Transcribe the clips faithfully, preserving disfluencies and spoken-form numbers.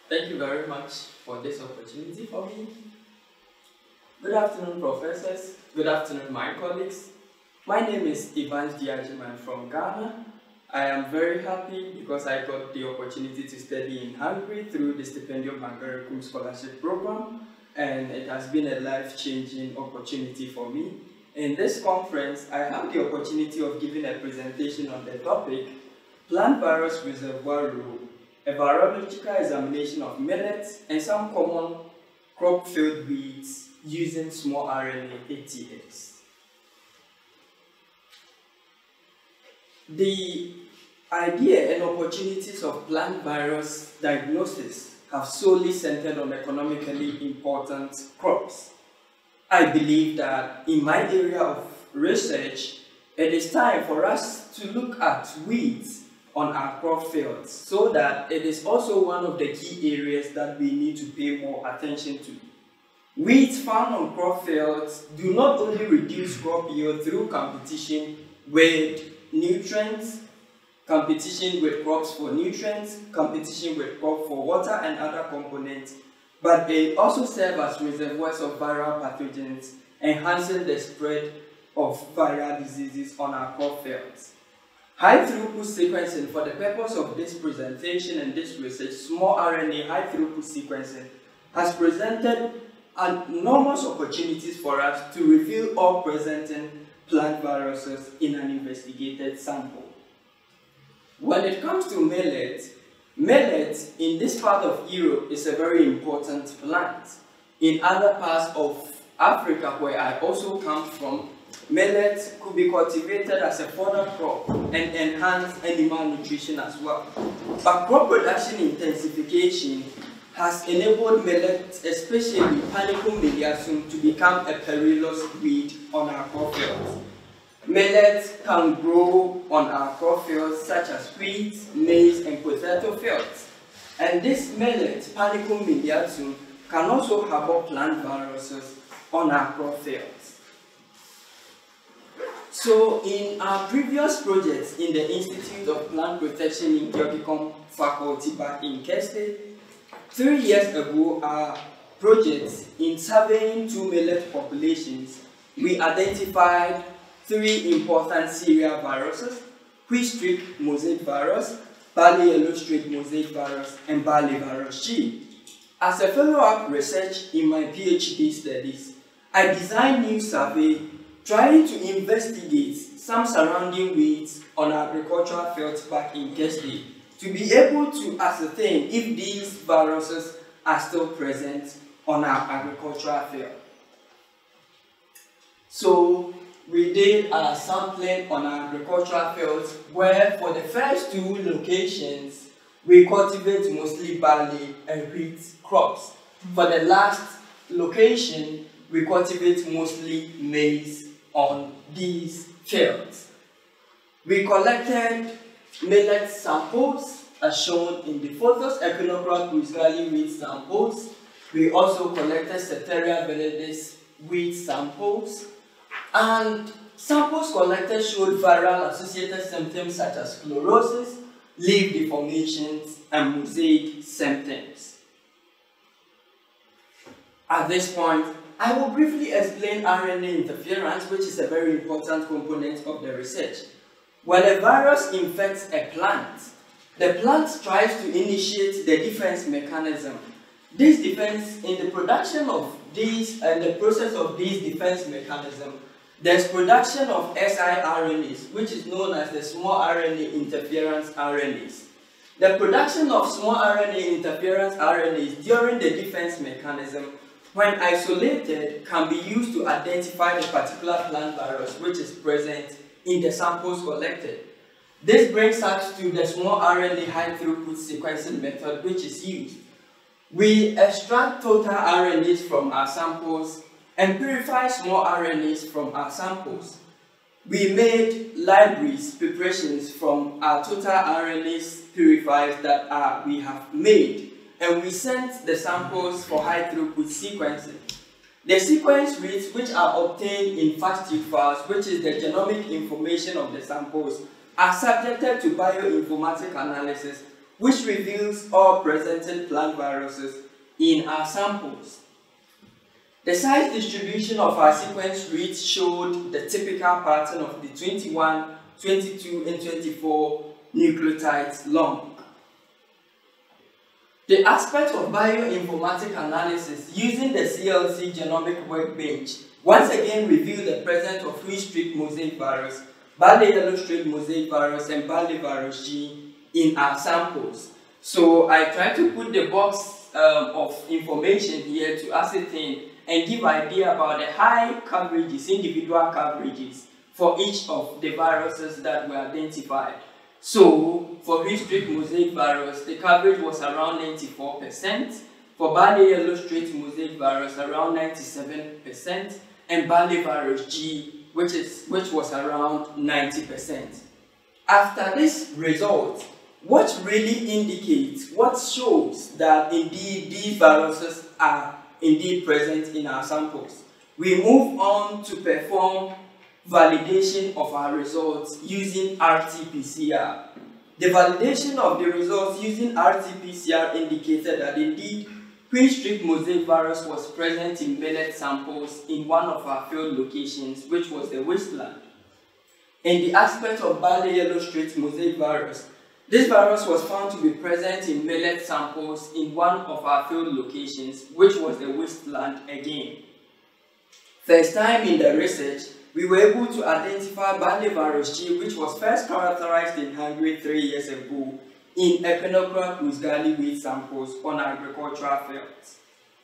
Thank you very much for this opportunity for me. Good afternoon, professors. Good afternoon, my colleagues. My name is Evans Diajiman from Ghana. I am very happy because I got the opportunity to study in Hungary through the Stipendium Hungaricum Scholarship Program, and it has been a life-changing opportunity for me. In this conference, I have the opportunity of giving a presentation on the topic, Plant Virus Reservoir Role, a virological examination of millets and some common crop field weeds using small R N A A T X. The idea and opportunities of plant virus diagnosis have solely centered on economically important crops. I believe that in my area of research, it is time for us to look at weeds on our crop fields, so that it is also one of the key areas that we need to pay more attention to. Weeds found on crop fields do not only reduce crop yield through competition with nutrients, competition with crops for nutrients, competition with crop for water and other components, but they also serve as reservoirs of viral pathogens, enhancing the spread of viral diseases on our crop fields. High-throughput sequencing, for the purpose of this presentation and this research, small R N A high-throughput sequencing has presented enormous opportunities for us to reveal all presenting plant viruses in an investigated sample. When it comes to millet, millet in this part of Europe is a very important plant. In other parts of Africa, where I also come from, millet could be cultivated as a fodder crop and enhance animal nutrition as well. But crop production intensification has enabled millet, especially Panicum miliarsum, to become a perilous weed on our crop fields. Millet can grow on our crop fields such as wheat, maize, and potato fields. And this millet, Panicum miliarsum, can also harbor plant viruses on our crop fields. So in our previous projects in the Institute of Plant Protection in Geogicom faculty back in Kestet, three years ago, our projects in surveying two millet populations, we identified three important cereal viruses: wheat streak mosaic virus, barley yellow streak mosaic virus, and barley virus G. As a follow-up research in my PhD studies, I designed new survey trying to investigate some surrounding weeds on agricultural fields back in Kestet to be able to ascertain if these viruses are still present on our agricultural field. So we did our sampling on our agricultural fields, where for the first two locations we cultivate mostly barley and wheat crops. For the last location, we cultivate mostly maize on these fields. We collected millet samples as shown in the photos, Echinoclea cruziale wheat samples. We also collected Ceteria veneris wheat samples, and samples collected showed viral associated symptoms such as chlorosis, leaf deformations, and mosaic symptoms. At this point, I will briefly explain R N A interference, which is a very important component of the research. When a virus infects a plant, the plant tries to initiate the defense mechanism. This defense, in the production of these and the process of these defense mechanism, there's production of siRNAs, which is known as the small R N A interference R N As. The production of small R N A interference R N As during the defense mechanism, when isolated, can be used to identify the particular plant virus which is present in the samples collected. This brings us to the small R N A high throughput sequencing method which is used. We extract total R N As from our samples and purify small R N As from our samples. We made libraries, preparations from our total R N As purifiers that are, we have made, and we sent the samples for high throughput sequencing. The sequence reads, which are obtained in FASTQ files, which is the genomic information of the samples, are subjected to bioinformatic analysis which reveals all presented plant viruses in our samples. The size distribution of our sequence reads showed the typical pattern of the twenty-one, twenty-two, and twenty-four nucleotides long. The aspect of bioinformatic analysis using the C L C Genomic Workbench once again revealed the presence of wheat-streak mosaic virus, barley yellow streak mosaic virus, and barley virus G in our samples. So I tried to put the box um, of information here to ascertain and give idea about the high coverages, individual coverages for each of the viruses that were identified. So, for wheat-streak mosaic virus, the coverage was around ninety-four percent, for barley yellow streak mosaic virus around ninety-seven percent, and barley virus G, which, is, which was around ninety percent. After this result, what really indicates, what shows that indeed these viruses are indeed present in our samples? We move on to perform validation of our results using R T P C R. The validation of the results using R T P C R indicated that indeed wheat-streak mosaic virus was present in millet samples in one of our field locations, which was the wasteland. In the aspect of barley yellow streak mosaic virus, this virus was found to be present in millet samples in one of our field locations, which was the wasteland again. First time in the research, we were able to identify barley virus G, which was first characterized in Hungary three years ago in Echinoclea cruzgali wheat samples on agricultural fields.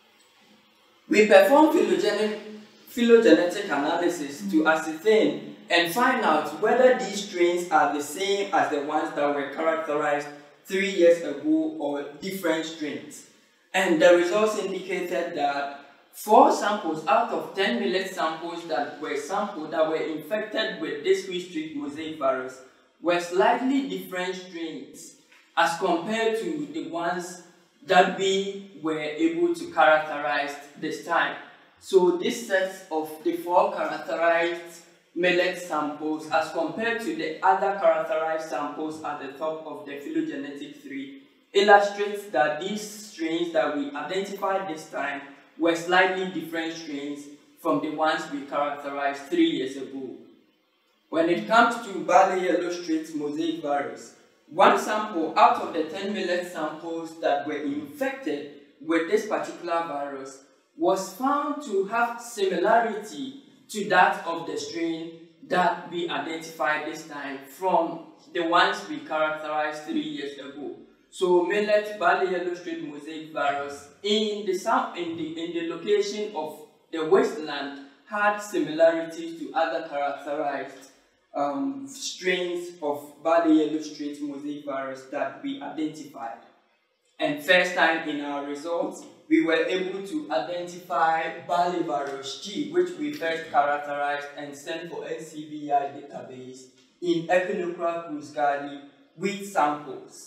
We performed phylogenetic, phylogenetic analysis to ascertain and find out whether these strains are the same as the ones that were characterized three years ago or different strains. And the results indicated that four samples out of ten millet samples that were sampled that were infected with this wheat-streak mosaic virus were slightly different strains as compared to the ones that we were able to characterize this time. So this set of the four characterized millet samples as compared to the other characterized samples at the top of the phylogenetic tree illustrates that these strains that we identified this time were slightly different strains from the ones we characterized three years ago. When it comes to barley yellow streak mosaic virus, one sample out of the ten millet samples that were infected with this particular virus was found to have similarity to that of the strain that we identified this time from the ones we characterized three years ago. So millet barley yellow streak mosaic virus in the, in, the, in the location of the wasteland had similarities to other characterized um, strains of barley yellow streak mosaic virus that we identified. And first time in our results, we were able to identify barley virus G, which we first characterized and sent for N C B I database in Echinoclea cruzgali wheat samples.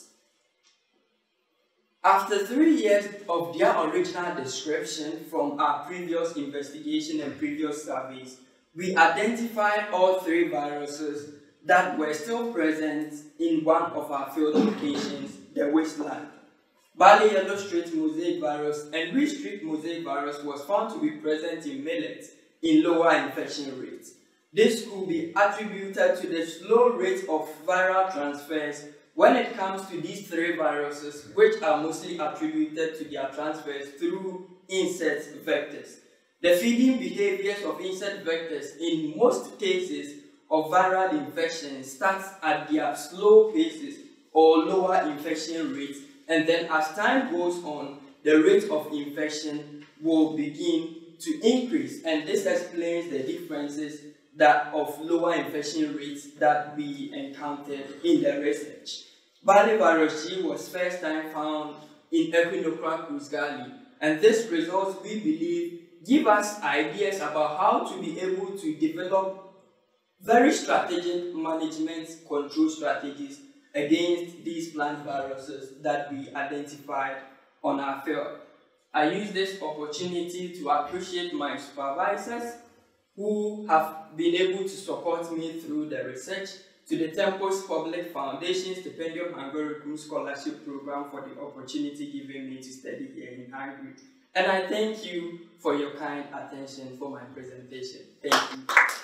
After three years of their original description from our previous investigation and previous surveys, we identified all three viruses that were still present in one of our field locations, the wasteland. Barley yellow streak mosaic virus and wheat-streak mosaic virus was found to be present in millet in lower infection rates. This could be attributed to the slow rate of viral transfers when it comes to these three viruses, which are mostly attributed to their transfers through insect vectors. The feeding behaviors of insect vectors in most cases of viral infection starts at their slow paces or lower infection rates, and then as time goes on, the rate of infection will begin to increase, and this explains the differences that of lower infection rates that we encountered in the research. Barley virus G was first time found in Echinoclea cruzgali, and these results, we believe, give us ideas about how to be able to develop very strategic management control strategies against these plant viruses that we identified on our field. I use this opportunity to appreciate my supervisors who have been able to support me through the research, to the Tempus Public Foundation Stipendium Hungaricum Scholarship Program for the opportunity given me to study here in Hungary. And I thank you for your kind attention for my presentation. Thank you.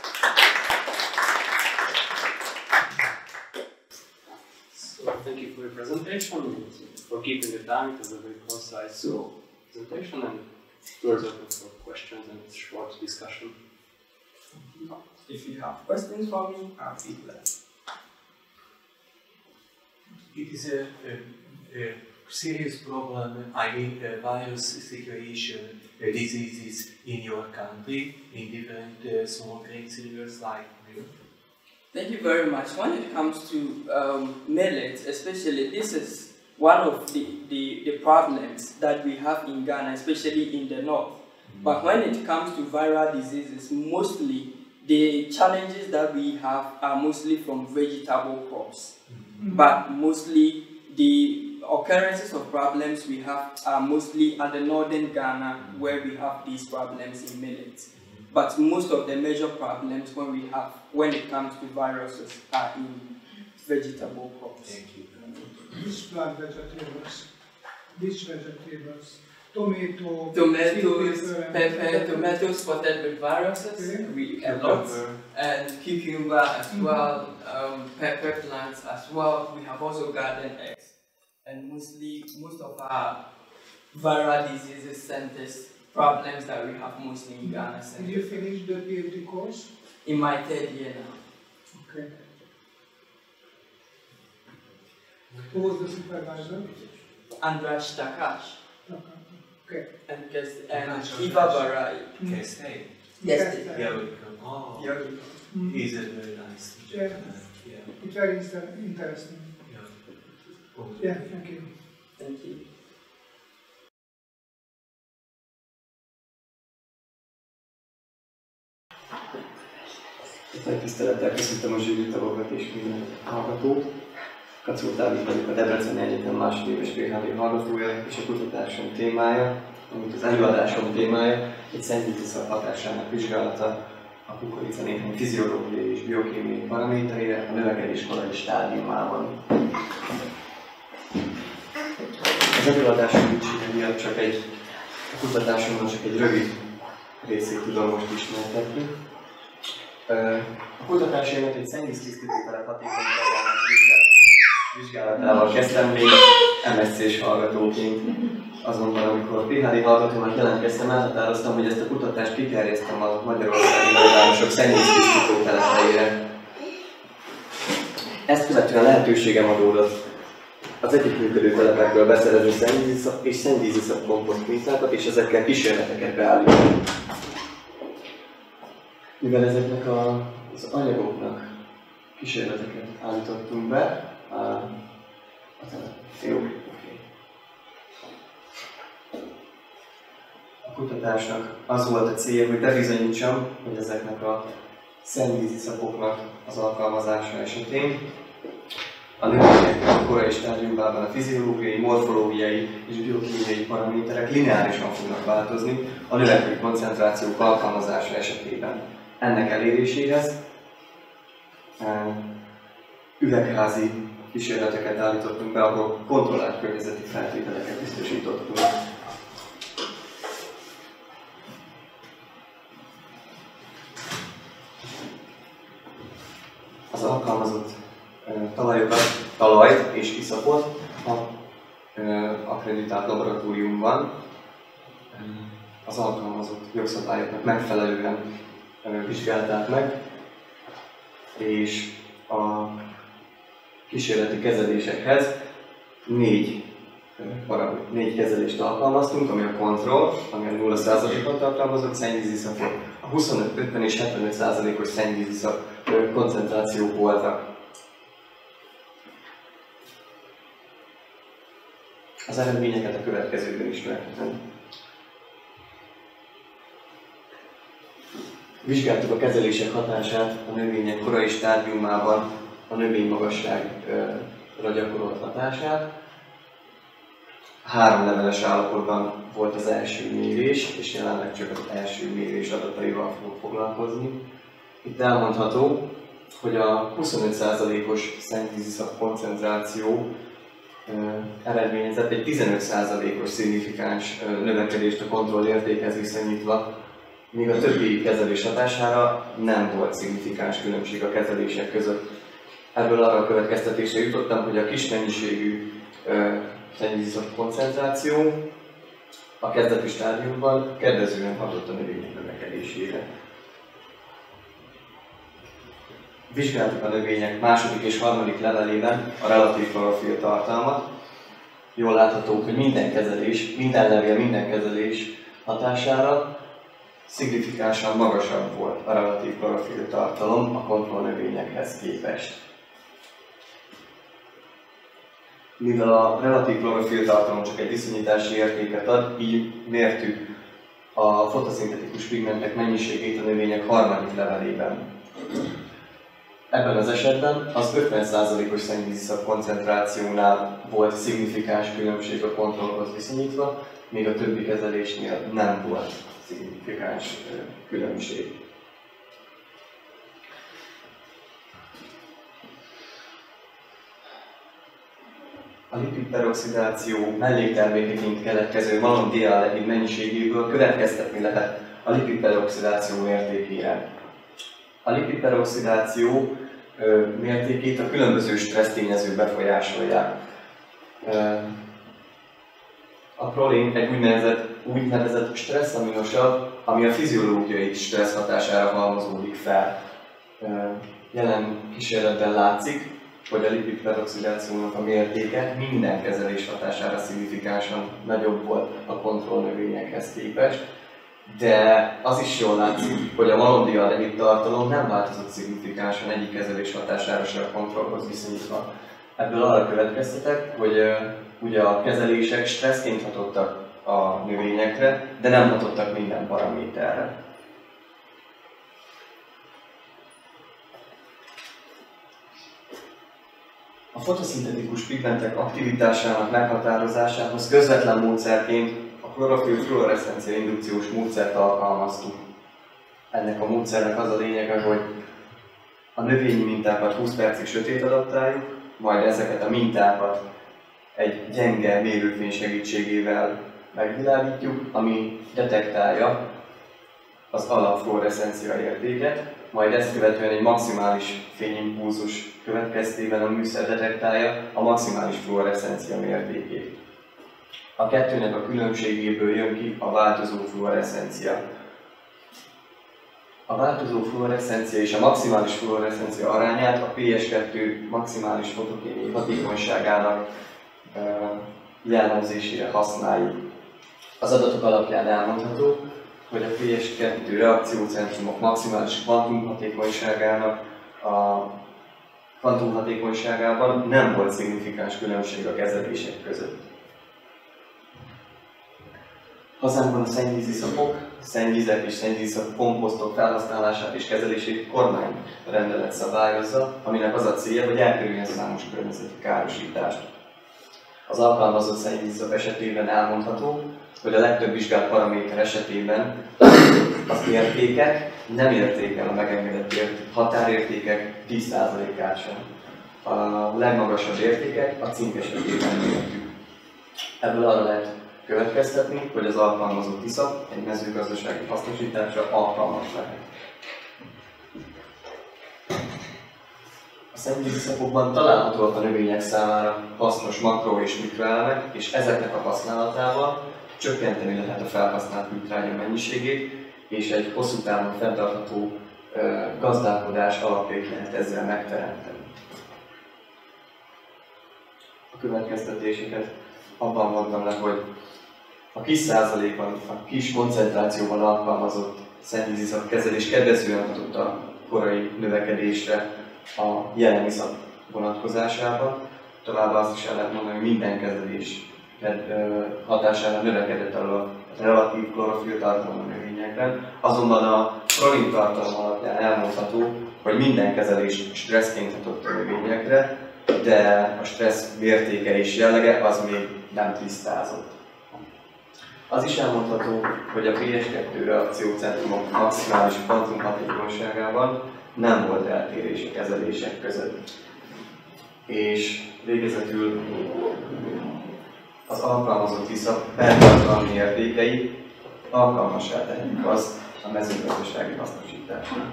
So thank you for your presentation, and for keeping the time. It was a very concise so, presentation, and doors open for questions and short discussion. If you have questions for me, I'll be glad. It is a, a, a serious problem, I mean a virus situation, uh, diseases in your country, in different uh, small grain cereals like milk? Thank you very much. When it comes to um, millet, especially, this is one of the, the, the problems that we have in Ghana, especially in the north. Mm-hmm. But when it comes to viral diseases, mostly the challenges that we have are mostly from vegetable crops. Mm-hmm. But mostly the occurrences of problems we have are mostly at the northern Ghana, where we have these problems in millet. But most of the major problems when we have, when it comes to viruses, are in vegetable crops. Thank you. Which plant vegetables? Which vegetables? Tomato, Tomatoes, pepper, pepper, tomatoes spotted with viruses, okay. we a lot, and cucumber as mm-hmm. well, um, pepper plants as well. We have also garden eggs, and mostly most of our viral diseases centers problems that we have mostly in Ghana. Did you finish the PhD course? In my third year now. Okay. Who was the supervisor? Andras Takash. Okay. And, and Iva Barai. Kestei? Yes. Yeah, welcome. Oh, You're welcome. Mm. He's a very nice Yeah. uh, yeah. It's very interesting. Yeah. Yeah, thank you. Thank you. Tisztelettel köszöntöm a zsűri tagokat és minden hallgatót. Kacó Dávid vagyok, a Debreceni Egyetem másodéves pé há dé hallgatója, és a kutatásom témája, amit az előadásom témája, egy szentvíziszak hatásának vizsgálata a kukorica néhány fiziológiai és biokémiai paraméterére a növekedés korai stádiumában. Az előadásom rövidsége miatt csak egy, a kutatásomban csak egy rövid részét tudom most ismertetni. A kutatásaimat egy szennyvíztisztítótelep hatékonyságának vizsgálatával kezdtem még em es cés hallgatóként. Azonban, amikor pé há dé hallgatónak jelentkeztem, elhatároztam, hogy ezt a kutatást kiterjesztem a magyarországi nagyvárosok szennyvíztisztítótelepeire. Ezt követően lehetőségem adódott az együttműködő telepekről beszerezni szennyvíziszap és szennyvíziszap komposzt mintákat, és ezekkel kísérleteket beállítani. Mivel ezeknek a, az anyagoknak kísérleteket állítottunk be, a, a, jó, okay. A kutatásnak az volt a célja, hogy bebizonyítsam, hogy ezeknek a szennyvíziszapoknak az alkalmazása esetén a növények korai stádiumában a fiziológiai, morfológiai és biokémiai paraméterek lineárisan fognak változni a növekvő koncentrációk alkalmazása esetében. Ennek eléréséhez üvegházi kísérleteket állítottunk be, ahol kontrollált környezeti feltételeket biztosítottunk. Az alkalmazott talajokat, talajt és iszapot a akkreditált laboratóriumban az alkalmazott jogszabályoknak megfelelően vizsgálták meg, és a kísérleti kezelésekhez négy, négy kezelést alkalmaztunk, ami a kontroll, ami a nulla százalékot tartalmazott szennyvíziszapot, a huszonöt, ötven és hetvenöt százalékos szennyvíziszap koncentrációk voltak. Az eredményeket a következőben ismertetem. Vizsgáltuk a kezelések hatását a növények korai stádiumában, a növény magasságra gyakorolt hatását. Három leveles állapotban volt az első mérés, és jelenleg csak az első mérés adataival fogok foglalkozni. Itt elmondható, hogy a huszonöt százalékos szennyvíziszap koncentráció eredményezett egy tizenöt százalékos szignifikáns növekedést a kontrollértékhez viszonyítva, míg a többi kezelés hatására nem volt szignifikáns különbség a kezelések között. Ebből arra a következtetésre jutottam, hogy a kis mennyiségű szennyvíziszap koncentráció a kezdeti stádiumban kedvezően hatott a növények növekedésére. Vizsgáltuk a növények második és harmadik levelében a relatív klorofil tartalmat. Jól látható, hogy minden kezelés, minden levél, minden kezelés hatására szignifikánsan magasabb volt a relatív klorofil tartalom a kontrollnövényekhez képest. Mivel a relatív klorofil tartalom csak egy viszonyítási értéket ad, így mértük a fotoszintetikus pigmentek mennyiségét a növények harmadik levelében. Ebben az esetben az ötven százalékos szennyvíziszap koncentrációnál volt szignifikáns különbség a kontrollhoz viszonyítva, míg a többi kezelésnél nem volt szignifikáns különbség. A lipidperoxidáció melléktermékeként keletkező malondialdehid mennyiségéből következtetni lehet a lipidperoxidáció mértékére. A lipidperoxidáció mértékét a különböző stressztényezők befolyásolják. A prolin egy úgynevezett, úgynevezett stresszaminosav, ami a fiziológiai stressz hatására halmozódik fel. Jelen kísérletben látszik, hogy a lipidperoxidációnak a mértéke minden kezelés hatására szignifikánsan nagyobb volt a kontrollnövényekhez képest, de az is jól látszik, hogy a malondialdehid tartalom nem változott szignifikánsan egyik kezelés hatására se a kontrollhoz viszonyítva. Ebből arra következtetek, hogy uh, ugye a kezelések stresszként hatottak a növényekre, de nem hatottak minden paraméterre. A fotoszintetikus pigmentek aktivitásának meghatározásához közvetlen módszerként a klorofil-fluoreszcencia indukciós módszert alkalmaztuk. Ennek a módszernek az a lényege, hogy a növényi mintákat húsz percig sötét adaptáljuk, majd ezeket a mintákat egy gyenge mérőfény segítségével megvilágítjuk, ami detektálja az alapfluoreszcencia értéket, majd ezt követően egy maximális fényimpulzus következtében a műszer detektálja a maximális fluoreszcencia mértékét. A kettőnek a különbségéből jön ki a változó fluoreszcencia. A változó fluoreszcencia és a maximális fluoreszcencia arányát a pé es kettő maximális fotokémiai hatékonyságának jellemzésére használjuk. Az adatok alapján elmondható, hogy a pé es kettő reakciócentrumok maximális kvantumhatékonyságának a kvantumhatékonyságában nem volt szignifikáns különbség a kezelések között. Hazánkban a szennyvíziszapok, szennyvizek és szennyvíziszap komposztok felhasználását és kezelését kormány rendelet szabályozza, aminek az a célja, hogy elkerüljen számos környezeti károsítást. Az alkalmazott szennyvíziszap esetében elmondható, hogy a legtöbb vizsgált paraméter esetében az értékek nem érték el a megengedett határértékek tíz százalékát sem. A legmagasabb értékek a cink esetében mértük. Ebből arra lehet következtetni, hogy az alkalmazott iszap egy mezőgazdasági hasznosításra alkalmas lehet. A szennyvíziszapokban találhatóak a növények számára hasznos makro- és mikroelemek, és ezeknek a használatával csökkenteni lehet a felhasznált műtrágya mennyiségét, és egy hosszú távon fenntartható uh, gazdálkodás alapjait lehet ezzel megteremteni. A következtetéseket abban mondtam le, hogy a kis százalékban, a kis koncentrációban alkalmazott szennyvíziszap kezelés kedvezően hatott a korai növekedésre a jelen iszap vonatkozásában. Továbbá azt is el lehet mondani, hogy minden kezelés hatására növekedett a relatív klorofil tartalom a növényekben, azonban a prolin tartalom alapján elmondható, hogy minden kezelés stresszként hatott a növényekre, de a stressz mértéke és jellege az még nem tisztázott. Az is elmondható, hogy a pé es kettő reakciócentrumok maximális kvantumhatékonyságában nem volt eltérés a kezelések között. És végezetül az alkalmazott iszap beltartalmi értékei alkalmassá tehetik azt a mezőgazdasági hasznosításra.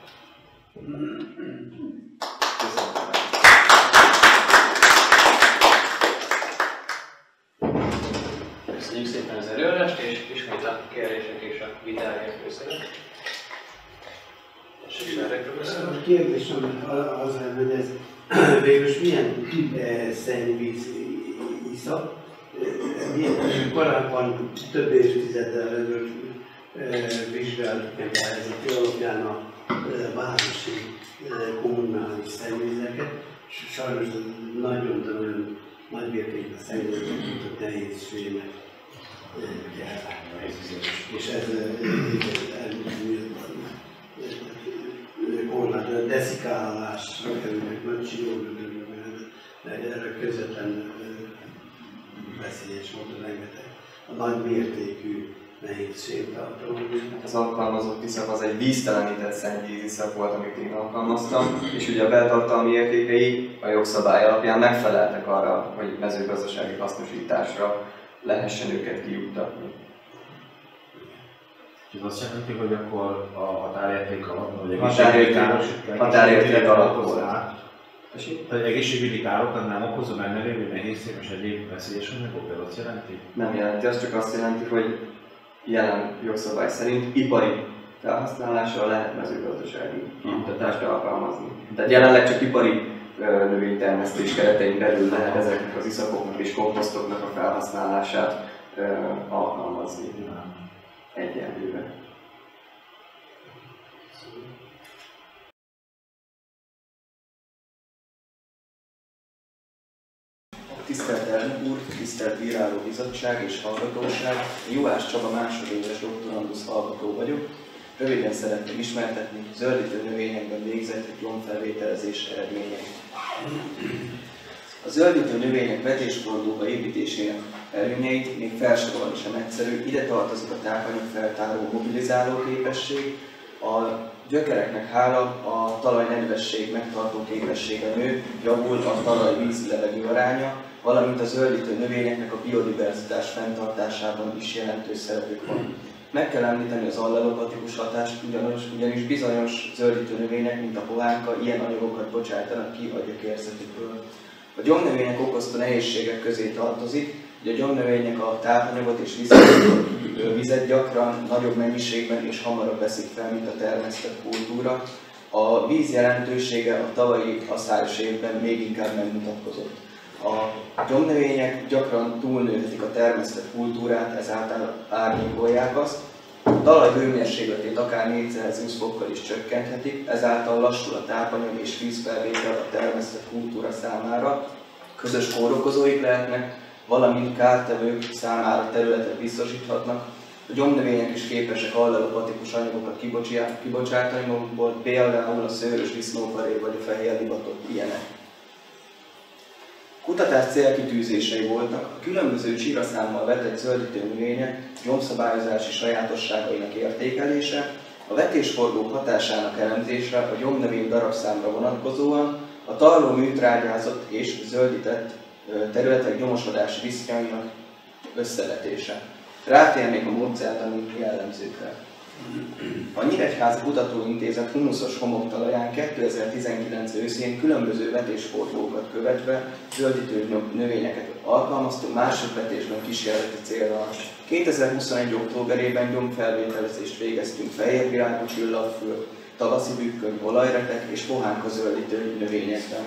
Köszönöm. Köszönjük szépen az előadást, és ismét a kérdések és a vitáért köszönöm. A kérdésem az lenne, hogy ez végülis milyen szennyvíz iszap, milyen korábban több évtizeddel ezelőtt vizsgáltuk meg a helyzet alapján a városi kommunális szennyvízeket, és sajnos nagyon, de nagyon nagy mértékben szennyvízeket, mint a nehézséget kell. És ez korlát, a deszikálásra kerülnek nagy csinódőrökben, erre közvetlen veszélyes volt a rengeteg. A nagy mértékű nehézségtartalom. Az alkalmazott iszap az egy víztelenített szennyvíz iszap volt, amit én alkalmaztam, és ugye a beltartalmi értékei a jogszabály alapján megfeleltek arra, hogy mezőgazdasági hasznosításra lehessen őket kijuttatni. Ez azt jelenti, hogy akkor a határérték alap, vagy Határérték, határérték alap volt. Tehát egészségügyi károkat nem okozza benne lévő nehézség és egyéb veszélyes anyagok, ez azt jelenti? Nem jelenti, az csak azt jelenti, hogy jelen jogszabály szerint ipari felhasználásra lehet mezőgazdasági kijuttatást alkalmazni. Tehát jelenleg csak ipari növénytermesztés keretein belül lehet ezeknek az iszapoknak és komposztoknak a felhasználását alkalmazni egyenlőre. Tisztelt elnök úr, tisztelt bíráló bizottság és hallgatóság, Juhász Csaba másodéves doktorandusz hallgató vagyok. Röviden szeretném ismertetni zöldítő növényekben végzett gyomfelvételezés eredményeit. A zöldítő növények vetésfordulóba építésének előnyeit még felsorolni sem egyszerű, ide tartozik a tápanyagfeltáró mobilizáló képesség, a gyökereknek hála a talaj nedvesség megtartó képessége nő, javul a talaj-víz-levegő aránya, valamint a zöldítő növényeknek a biodiverzitás fenntartásában is jelentős szerepük van. Meg kell említeni az allelopatikus hatást, ugyanis, ugyanis bizonyos zöldítő növények, mint a pohánka, ilyen anyagokat bocsájtanak ki a gyökérzetükről. A gyomnövények okozta nehézségek közé tartozik, hogy a gyomnövények a tápanyagot és vizet gyakran nagyobb mennyiségben és hamarabb veszik fel, mint a termesztett kultúra. A víz jelentősége a tavalyi aszályos évben még inkább megmutatkozott. A gyomnövények gyakran túlnőhetik a termesztett kultúrát, ezáltal árnyékolják azt. A talaj hőmérsékletét akár négy Celsius fokkal is csökkenthetik, ezáltal lassul a tápanyag és vízfelvétel a termesztett kultúra számára. Közös kórokozóik lehetnek, valamint kártevők számára területet biztosíthatnak. A gyomnövények is képesek allelopatikus anyagokat kibocsátani magukból, például a szőrös disznófaré vagy a fehér libatok ilyenek. Kutatás célkitűzései voltak a különböző csíraszámmal vetett zöldítő növények gyomszabályozási sajátosságainak értékelése, a vetésforgók hatásának elemzésre a gyomnövény darabszámra vonatkozóan, a tarló műtrágyázott és zöldített területek gyomosodási viszonyainak összevetése. Rátérnék a módszertani jellemzőkre. A Nyíregyházi Kutatóintézet humuszos homoktalaján kétezer-tizenkilenc őszén különböző vetésfordulókat követve zöldítő növényeket alkalmaztunk másodvetésben kísérleti célra. kétezer-huszonegy októberében gyomfelvételezést végeztünk fehérvirágú csillagfül, tavaszi bükköny, olajretek és pohánka zöldítő növényekben.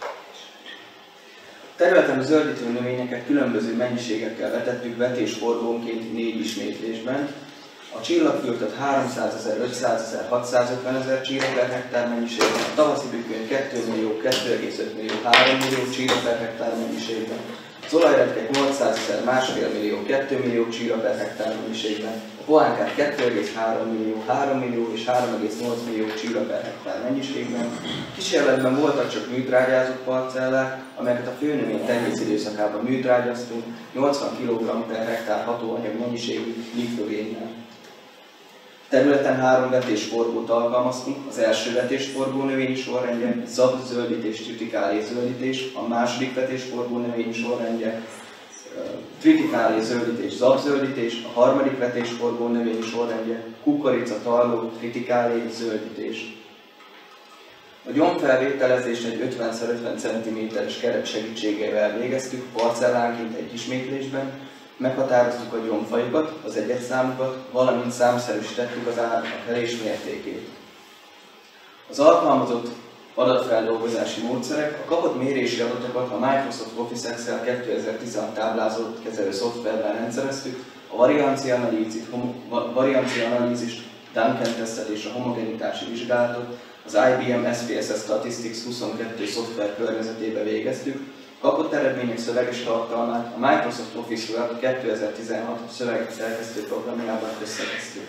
A területen a zöldítő növényeket különböző mennyiségekkel vetettük vetésfordulónként négy ismétlésben. A csillagfürtöt háromszázezer, ötszázezer, hatszázötvenezer csíra per hektár mennyiségben, a tavaszi bükköny két millió, két egész öt millió, három millió csíra per hektár mennyiségben, az olajretkek nyolcszázezer, másfél millió, két millió csíra per hektár mennyiségben, a pohánkát két egész három millió, három millió és három egész nyolc millió csíra per hektár mennyiségben. Kísérletben voltak csak műtrágyázott parcellák, amelyeket a főnövény tenyész időszakában műtrágyáztunk nyolcvan kilogramm per hektár hatóanyag mennyiségű nitrogénnel. Területen három vetésforgót alkalmaztunk, az első vetésforgó növényi sorrendje, zab zöldítés, tritikálé zöldítés, a második vetésforgó növényi sorrendje, tritikálé zöldítés, zab zöldítés, a harmadik vetésforgó növényi sorrendje, kukorica, tarló, tritikálé zöldítés. A gyomfelvételezést egy ötven szor ötven centiméteres keret segítségével végeztük, parcellánként egy ismétlésben, meghatároztuk a gyomfajukat, az egyedszámukat, valamint számszerűsítettük az átkelés mértékét. Az alkalmazott adatfeldolgozási módszerek a kapott mérési adatokat a Microsoft Office Excel kétezer-tizenhat táblázat kezelő szoftverben rendszereztük, a variancia analízist, Duncan tesztet és a homogenitási vizsgálatot az I B M S P S S Statistics huszonkettő szoftver környezetébe végeztük, kapott eredmények szöveges tartalmát a Microsoft Office Word kétezer-tizenhat szövegszerkesztő programjában összegeztük.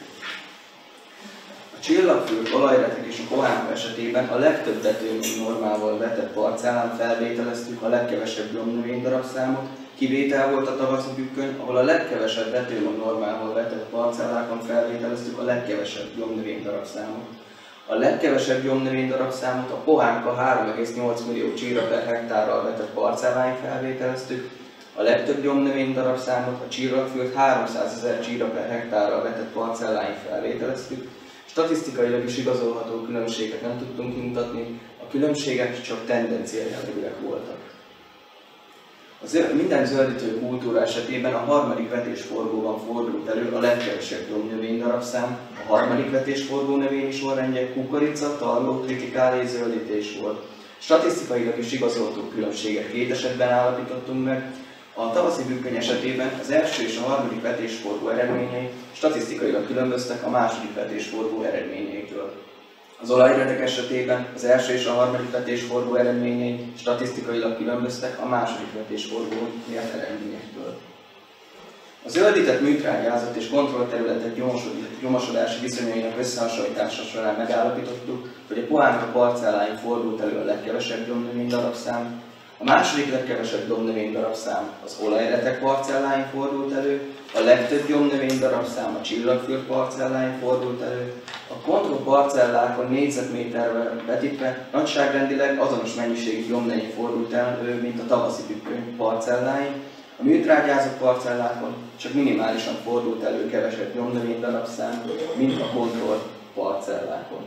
A csillagfült, olajretek és a pohánka esetében a legtöbb vetőmény normával vetett parcellán felvételeztük a legkevesebb gyomnövénydarabszámot, kivétel volt a tavaszi bükköny, ahol a legkevesebb vetőmag normával vetett parcellákon felvételeztük a legkevesebb gyomnövénydarabszámot. A legkevesebb gyomnövénydarabszámot a pohánka három egész nyolc millió csíra per hektárral vetett parcelláin felvételeztük, a legtöbb gyomnövénydarabszámot a csillagfült háromszázezer csíra per hektárral vetett parcelláin felvételeztük. Statisztikailag is igazolható különbséget nem tudtunk kimutatni, a különbségek csak tendenciajellegűek voltak. Az minden zöldítő kultúra esetében a harmadik vetésforgóban fordult elő a legkevesebb gyomnövénydarabszám, a harmadik vetésforgó növényi sorrendje kukorica, tarló, tritikálé zöldítés volt. Statisztikailag is igazolható különbséget két esetben állapítottunk meg. A tavaszi bükköny esetében az első és a harmadik vetésforgó eredményei statisztikailag különböztek a második vetésforgó eredményeitől. Az olajretek esetében az első és a harmadik vetésforgó eredményei statisztikailag különböztek a második vetésforgó mért eredményektől. A zöldített műtrágyázat és kontrollterületek gyomosodási viszonyainak összehasonlítása során megállapítottuk, hogy a pohánka parcelláin fordult elő a legkevesebb gyomnövénydarabszám, a második legkevesebb gyomnövénydarabszám az olajretek parcelláin fordult elő, a legtöbb gyomnövénydarabszám a csillagfürt parcelláin fordult elő, a kontroll parcellákon négyzetméterre vetítve nagyságrendileg azonos mennyiségű gyomnövény fordult elő, mint a tavaszi bükköny parcelláin, a műtrágyázott parcellákon csak minimálisan fordult elő kevesebb gyomnövénydarabszám, mint a kontroll parcellákon.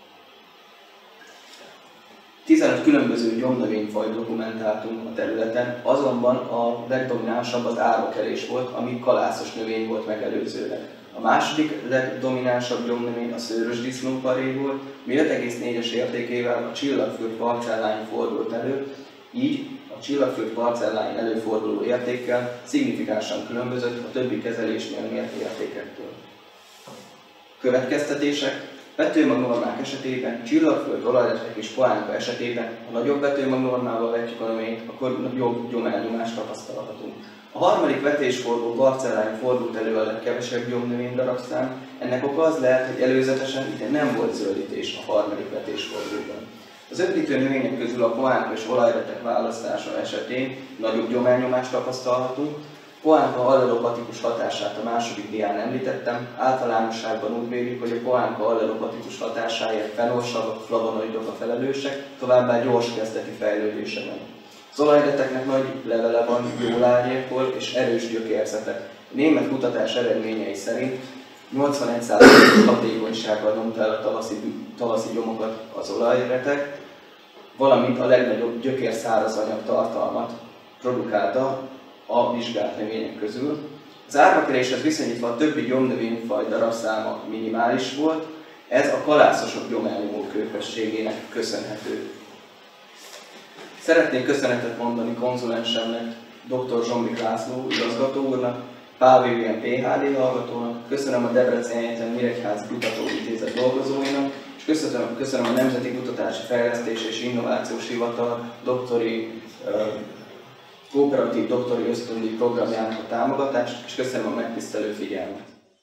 tizenöt különböző gyomnövényfajt dokumentáltunk a területen, azonban a legdominánsabb az árvakerés volt, ami kalászos növény volt megelőzőleg. A második legdominánsabb gyomnövény a szőrös disznóparé volt, mi öt egész négyes értékével a csillagfürt parcelláin fordult elő, így a csillagfürt parcelláin előforduló értékkel szignifikánsan különbözött a többi kezelésnél mért értékektől. Következtetések. Vetőmagnormák esetében, csillagföld, olajretek és pohánka esetében, ha nagyobb vetőmagnormával vetjük a növényt, akkor jobb gyomelnyomást tapasztalhatunk. A harmadik vetésforgó parcelláin fordult elő a legkevesebb gyomnövénydarabszám, ennek oka az lehet, hogy előzetesen ide nem volt zöldítés a harmadik vetésforgóban. Az öblítő növények közül a pohánka és olajretek választása esetén nagyobb gyomelnyomást tapasztalhatunk. Pohánka allelopatikus hatását a második dián említettem, általánosságban úgy véljük, hogy a pohánka allelopatikus hatásáért fenolsavak, flavonoidok a felelősek, továbbá gyors kezdeti fejlődése van. Az olajreteknek nagy levele van, jól árnyékol és erős gyökérzete. A német kutatás eredményei szerint nyolcvanegy százalékos hatékonysággal nyomta el a tavaszi, tavaszi gyomokat az olajretek, valamint a legnagyobb gyökérszárazanyag tartalmat produkálta a vizsgált növények közül. Az árvakeréshez viszonyítva a többi gyomnövényfaj darabszáma minimális volt, ez a kalászosok gyomelnyomó képességének köszönhető. Szeretnék köszönetet mondani konzulensemnek, dr. Zsombik László igazgató úrnak, Pál Vivien Ph D hallgatónak, köszönöm a Debreceni Egyetem Nyíregyházi Kutatóintézet dolgozóinak, és köszönöm, köszönöm a Nemzeti Kutatási Fejlesztés és Innovációs Hivatal doktori kooperatív doktori ösztöndíj programjának a támogatást, és köszönöm a megtisztelő figyelmet.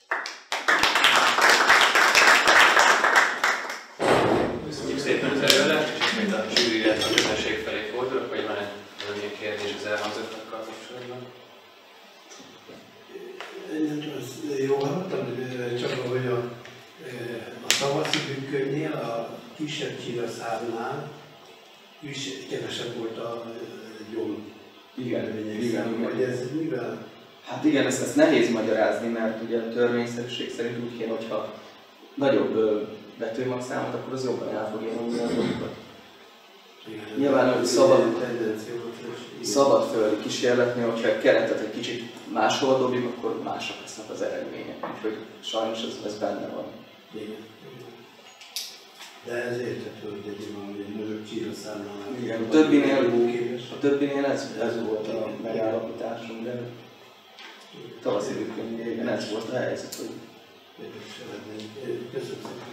Köszönjük szépen az előadást, és ismét a zsűri, illetve a közönség felé fordulok, hogy van-e valamilyen kérdés az elhangzottakkal kapcsolatban? Én az jó hallottam, csak hogy a kisebb csiraszárnál is kevesebb volt a gyom. Igen, igen, hogy ez mivel? Hát igen, ezt, ezt nehéz magyarázni, mert ugye a törvényszerűség szerint úgy kéne, hogyha nagyobb vetőmagszámot, akkor az jobban el fogja nyomni a dolgokat. Nyilván szabad, szabad földi kísérletnél, hogyha egy keretet egy kicsit máshol dobjuk, akkor mások lesznek az eredmények. Úgyhogy sajnos ez, ez benne van. Igen. De ez érthető, hogy egy olyan nagyobb csíraszámnál. Igen, a többinél, a többinél ez, ez volt a megállapításunk, de tavaszi rükkönyvében ez volt a helyzet, hogy köszönöm szépen.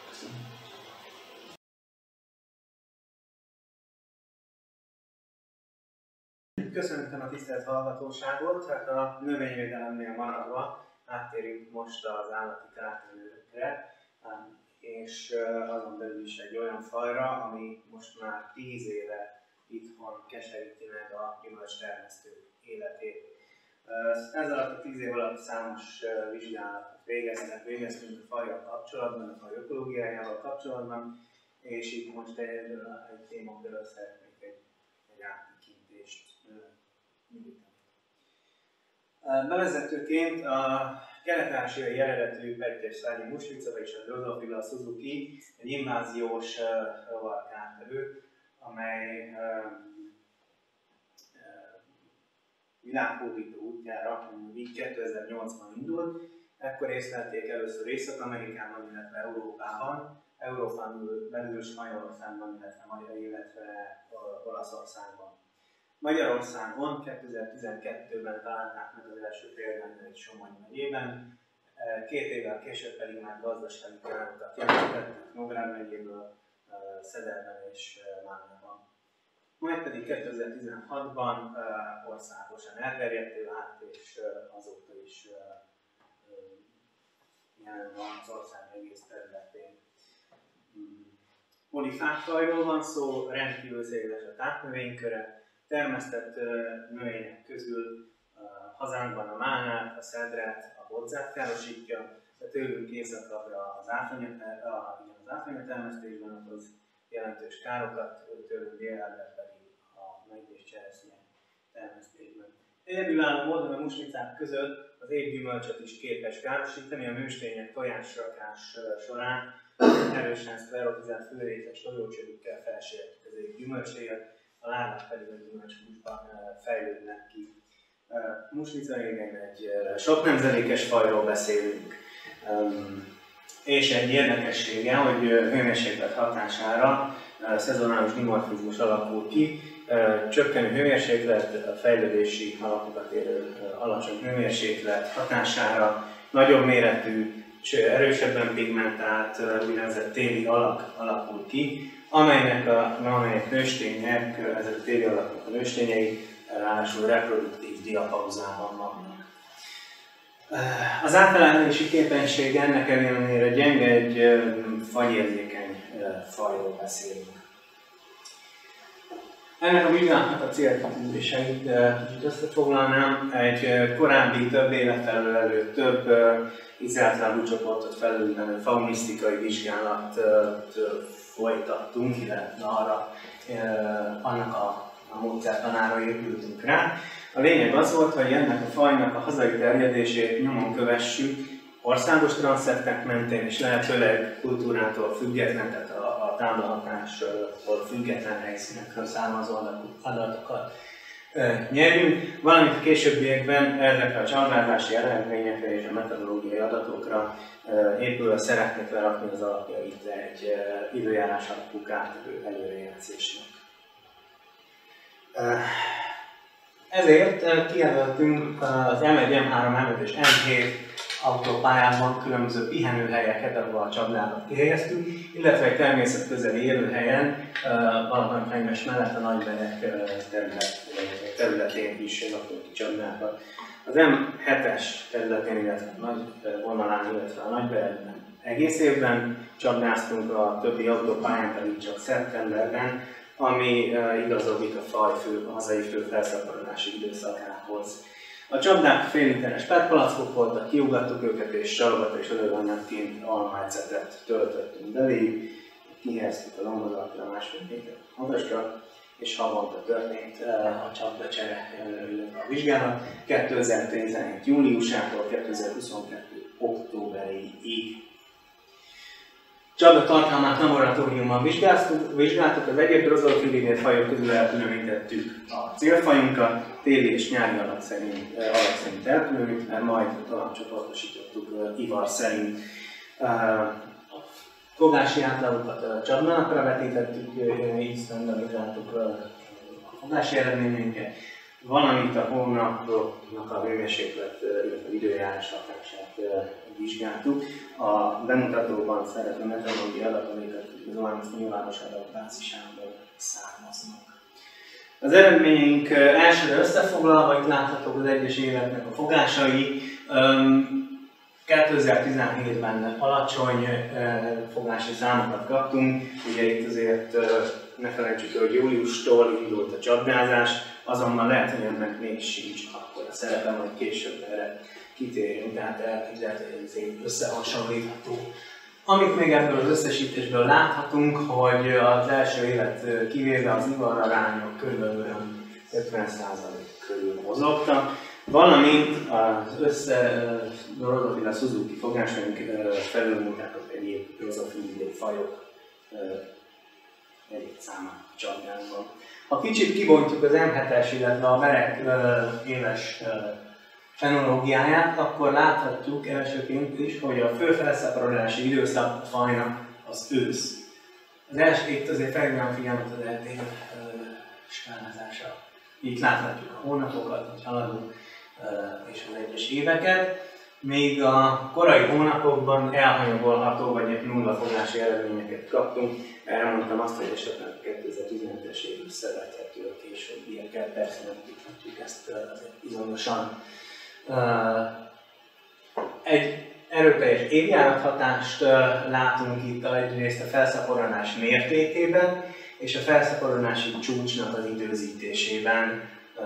Köszöntöm a tisztelt hallgatóságot, hát a növényvédelemnél maradva áttérünk most az állati kártevőkre, és azon belül is egy olyan fajra, ami most már tíz éve itthon keseríti meg a gyümölcstermesztők életét. Ez alatt a tíz év alatt számos vizsgálatot végeztek, végeztünk a fajjal kapcsolatban, a faj ökológiájával kapcsolatban, és itt most egy, egy témakörről szeretnék egy, egy áttekintést nyújtani. Bevezetőként a kelet-ázsiai eredetű pegyes szárnyú muslica, vagyis a Drosophila suzuki egy inváziós rovarkártevő, amely világhódító útjára így kétezer-nyolcban indult. Ekkor észlelték először Észak-Amerikában, illetve Európában, Európán belül Spanyolországban, illetve Magyar, illetve Olaszországban. Magyarországon kétezer-tizenkettőben találták meg az első példányait Somogy megyében, két évvel később pedig már gazdasági károkat jelentettek Nógrád megyéből, Szederben és Mánában. Majd pedig kétezer-tizenhatban országosan elterjedté vált, és azóta is jelen van az ország egész területén. Polifáfajról van szó, rendkívül széles a tápnövényköre, termesztett növények közül hazánkban a málnát, a szedret, a bodzát károsítja, de tőlünk északabbra az átronyatermesztésben okoz jelentős károkat, tőlünk délebbre pedig a megy és cseresznye termesztésben. Egyedülálló módon a muslicák között az évgyümölcsöt is képes károsítani, a nőstények tojásrakás során erősen szklerotizált főrétes tojócsövükkel felsértik az évgyümölcséget, a lárvák pedig a gyümölcshúsban fejlődnek ki. Muslica régen egy sok nemzedékes fajról beszélünk, és egy érdekessége, hogy hőmérséklet hatására szezonális dimorfizmus alakul ki, csökkenő hőmérséklet, a fejlődési alapokat érő alacsony hőmérséklet hatására nagyobb méretű, erősebben pigmentált, úgynevezett téli alak alakul ki, amelynek a, amelyek nőstények, ezek a téli alakok a nőstényei, ráadásul reproduktív diapauzában vannak. Az átállási képesség ennek ellenére gyenge, egy fagyérzékeny fajról beszélünk. Ennek a vizsgálatnak a célkitűzéseit kicsit összefoglalnám. Egy korábbi több éve felülelő, több izraeltábú csoportot felülelő faunisztikai vizsgálatot folytattunk, illetve arra, annak a, a módszertanára épültünk rá. A lényeg az volt, hogy ennek a fajnak a hazai terjedését nyomon kövessük, országos transzeptek mentén és lehetőleg kultúrától független, tehát a, a táblahatástól független helyszínekről származó adatokat e, nyerjünk, valamint a későbbiekben ezekre a csarnázási eredményekre és a metodológiai adatokra e, épülve szeretnék lerakni az alapjait egy e, időjárás alapú kártevő előrejelzésnek. E, ezért kijelöltünk az em egy, em három, em öt és em hét autópályában különböző pihenőhelyeket, ahol a csapdákat kihelyeztünk, illetve egy természetközeli élőhelyen, Balatonfenyves mellett a Nagyberek terület, területén is raktunk ki csapdákat. Az em hetes területén, illetve a nagy vonalán, illetve a Nagyberekben egész évben csapdáztunk, a többi autópályán pedig csak szeptemberben, ami igazodik a faj fő, a hazai fő felszaporodási időszakához. A csapdák fél literes petpalackok voltak, kiugattuk őket és salgat és ölőanyagként almaecetet töltöttünk beléjük. kihelyeztük a lombozatra a másfél méter magasra, és havonta történt a csapdacsere, illetve a vizsgálat kétezer-tizenhét júliusától kétezer-huszonkettő októberig. Csapda tartalmát laboratóriumban vizsgáltuk, vizsgáltuk az egyéb drozofilinél fajok közül elkülönítettük a célfajunkat, téli és nyári alak szerint, alak szerint elkülönítve, majd tovább csoportosítottuk ivar szerint. Fogási átlagokat a csapdának vetítettük, így standardizáltuk a fogási eredményeinket, valamint a hónapoknak a hőmérséklet, illetve időjárás hatását vizsgáltuk. A bemutatóban szereplő meteorológiai adatokat igazolán nyilvános adatbázisából származnak. Az eredményeink elsőre összefoglalva, itt láthatók az egyes éveknek a fogásai. kétezer-tizenhétben alacsony fogási számokat kaptunk, ugye itt azért ne felejtsük, hogy júliustól indult a csapdázás, azonban lehet, hogy ennek még sincs akkor a szerepe, hogy később erre kitérjünk, tehát elképzelhető, hogy ez egy összehasonlítható. Amit még ebből az összesítésből láthatunk, hogy az első évet kivéve az ivararányok kb. ötven százalék körül mozogtak, valamint az össze Drosophila Suzuki fogásaink felülmúlták az egyéb Drosophilidae fajok egyik számát a csapdánkban. Ha kicsit kibontjuk az em hetes, illetve a merek éves fenológiáját, akkor láthatjuk elsőként is, hogy a fő felszaporodási időszak a fajnak az ősz. Az első, itt azért felhívnám figyelmet az er té skálázása. Itt láthatjuk a hónapokat, hogy haladunk, és az egyes éveket. Még a korai hónapokban elhanyagolható vagy egy nulla fogási eredményeket kaptunk. Elmondtam azt, hogy esetleg kétezer-tizenhetes év összevethető a későbbiekkel, persze nem tudhatjuk ezt bizonyosan. Egy erőteljes évjárathatást látunk itt egyrészt a felszaporodás mértékében és a felszaporodási csúcsnak az időzítésében.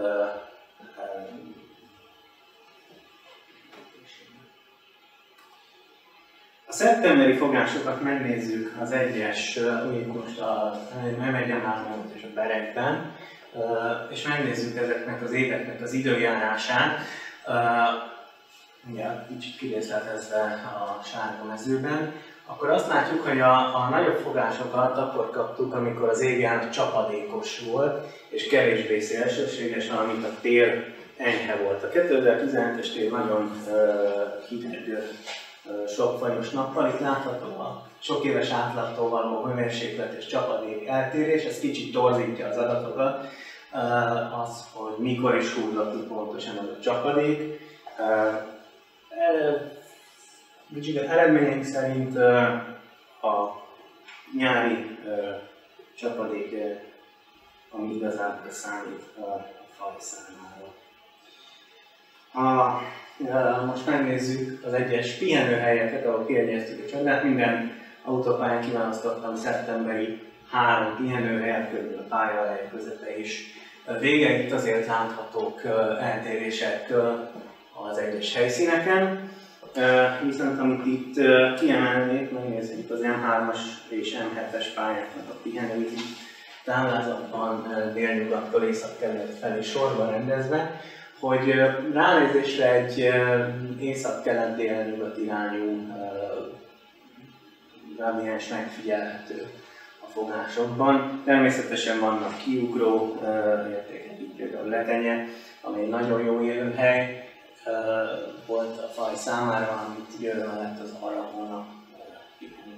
A szeptemberi fogásokat megnézzük az egyes, úgy most a Memegyemárban és a Berekben, és megnézzük ezeknek az éveknek az időjárását. Ugye kicsit kirészletezve a sárga mezőben, akkor azt látjuk, hogy a, a nagyobb fogásokat akkor kaptuk, amikor az évjárat csapadékos volt, és kevésbé szélsőséges, valamint a tél enyhe volt. A kétezer-tizenhetes tél nagyon uh, hideg, uh, sokfajos nappal, itt látható a sok éves átlagtól való hőmérséklet és csapadék eltérés, ez kicsit torzítja az adatokat, uh, az, hogy mikor is húzott pontosan az a csapadék. Uh, Eredményeink szerint a nyári csapadék, ami igazából számít a faj számára. A, most megnézzük az egyes pihenőhelyeket, ahol kiegyeztük a csapdát. Minden autópályán kiválasztottam szeptemberi három pihenőhelyet, körülbelül a pályaelej közepe is. Vége itt azért láthatók eltérések az egyes helyszíneken. Uh, viszont amit itt uh, kiemelnék, megnézzük az em hármas és em hetes pályáknak a pihenői táblázatban uh, délnyugattól észak-kelet felé sorba rendezve, hogy uh, ránézésre egy uh, észak-kelet-délnyugat irányú gradiens uh, megfigyelhető a fogásokban. Természetesen vannak kiugró uh, értékek, így például Letenye, ami egy nagyon jó élőhely volt a faj számára, amit jövő mellett az arra hónap pihenő.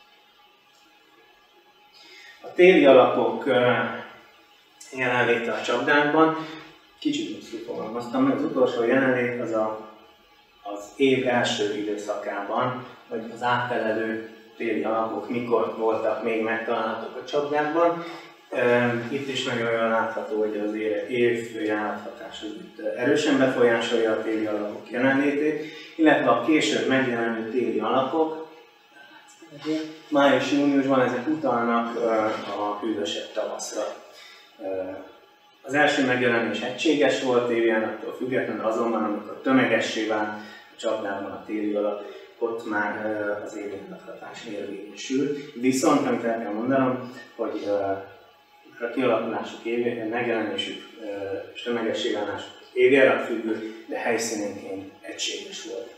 A téli alapok jelenléte a csapdákban, kicsit rosszul fogalmaztam, mert az utolsó jelenlét az a, az év első időszakában, vagy az áttelelő téli alapok mikor voltak még megtalálhatók a csapdákban. Itt is nagyon jól látható, hogy az év járathatás erősen befolyásolja a téli alapok jelenlétét, illetve a később megjelenő téli alapok, május-júniusban ezek utalnak a hűvösebb tavaszra. Az első megjelenés egységes volt évjárattól függetlenül, azonban amikor tömegessé vált a csapdában a téli alap, ott már az éghajlathatás érvényesül. Viszont, amit el kell mondanom, hogy a kialakulásuk, megjelenésük és tömegességállásuk évjárat függő, de helyszínenként egységes volt.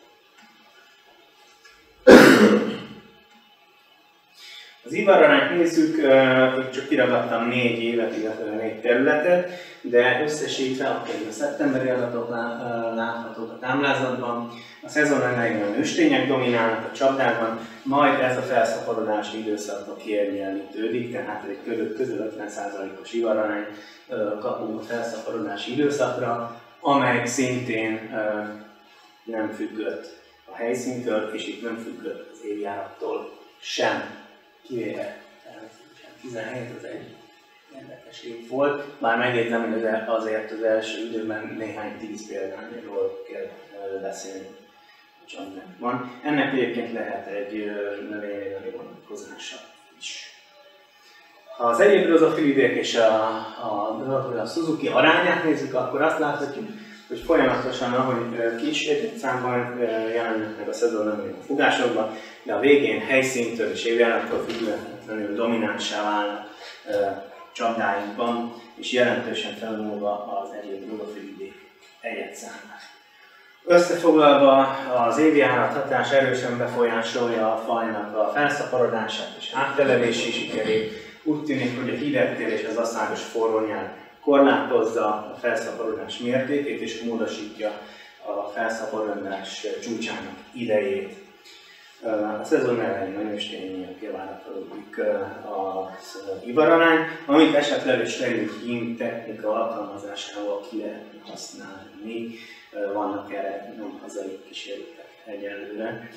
Az ivararányt nézzük, csak kiragadtam négy évet, illetve négy területet, de összesítve akkor a szeptemberi adatok láthatók a táblázatban. A szezon elején a nőstények dominálnak a csapdákban, majd ez a felszaporodási időszakban kiegyenlítődik, tehát egy közel ötven százalékos ivararány kapunk a felszaporodási időszakra, amely szintén nem függött a helyszíntől, és itt nem függött az évjárattól sem. Kivéve tizenhét az egy érdekes év volt, bár megjegyzem, hogy azért az első időben néhány tíz példányról kell beszélni a csapdákban. Ennek egyébként lehet egy növényvédelmi vonatkozása is. Ha az egyéb drozofilidék és a, a, a Suzuki arányát nézzük, akkor azt láthatjuk, hogy folyamatosan, ahogy kis egyetszámban jelennek meg a szezonnövények a fogásokban, de a végén helyszíntől és évjárattól függetlenül dominánsá válnak csapdáinkban, és jelentősen felmúlva az egyéb drozofilidék egyetszámát. Összefoglalva, az évjárat hatás erősen befolyásolja a fajnak a felszaporodását és áttelevési sikerét. Úgy tűnik, hogy a hidegtér és az asszályos forró nyár korlátozza a felszaporodás mértékét és módosítja a felszaporodás csúcsának idejét. A szezon elején a nőstények javára adódik az ivararány, amit esetleg egy steril hím technika alkalmazásával ki lehet használni. Vannak erre nem hazai kísérletek egyelőre.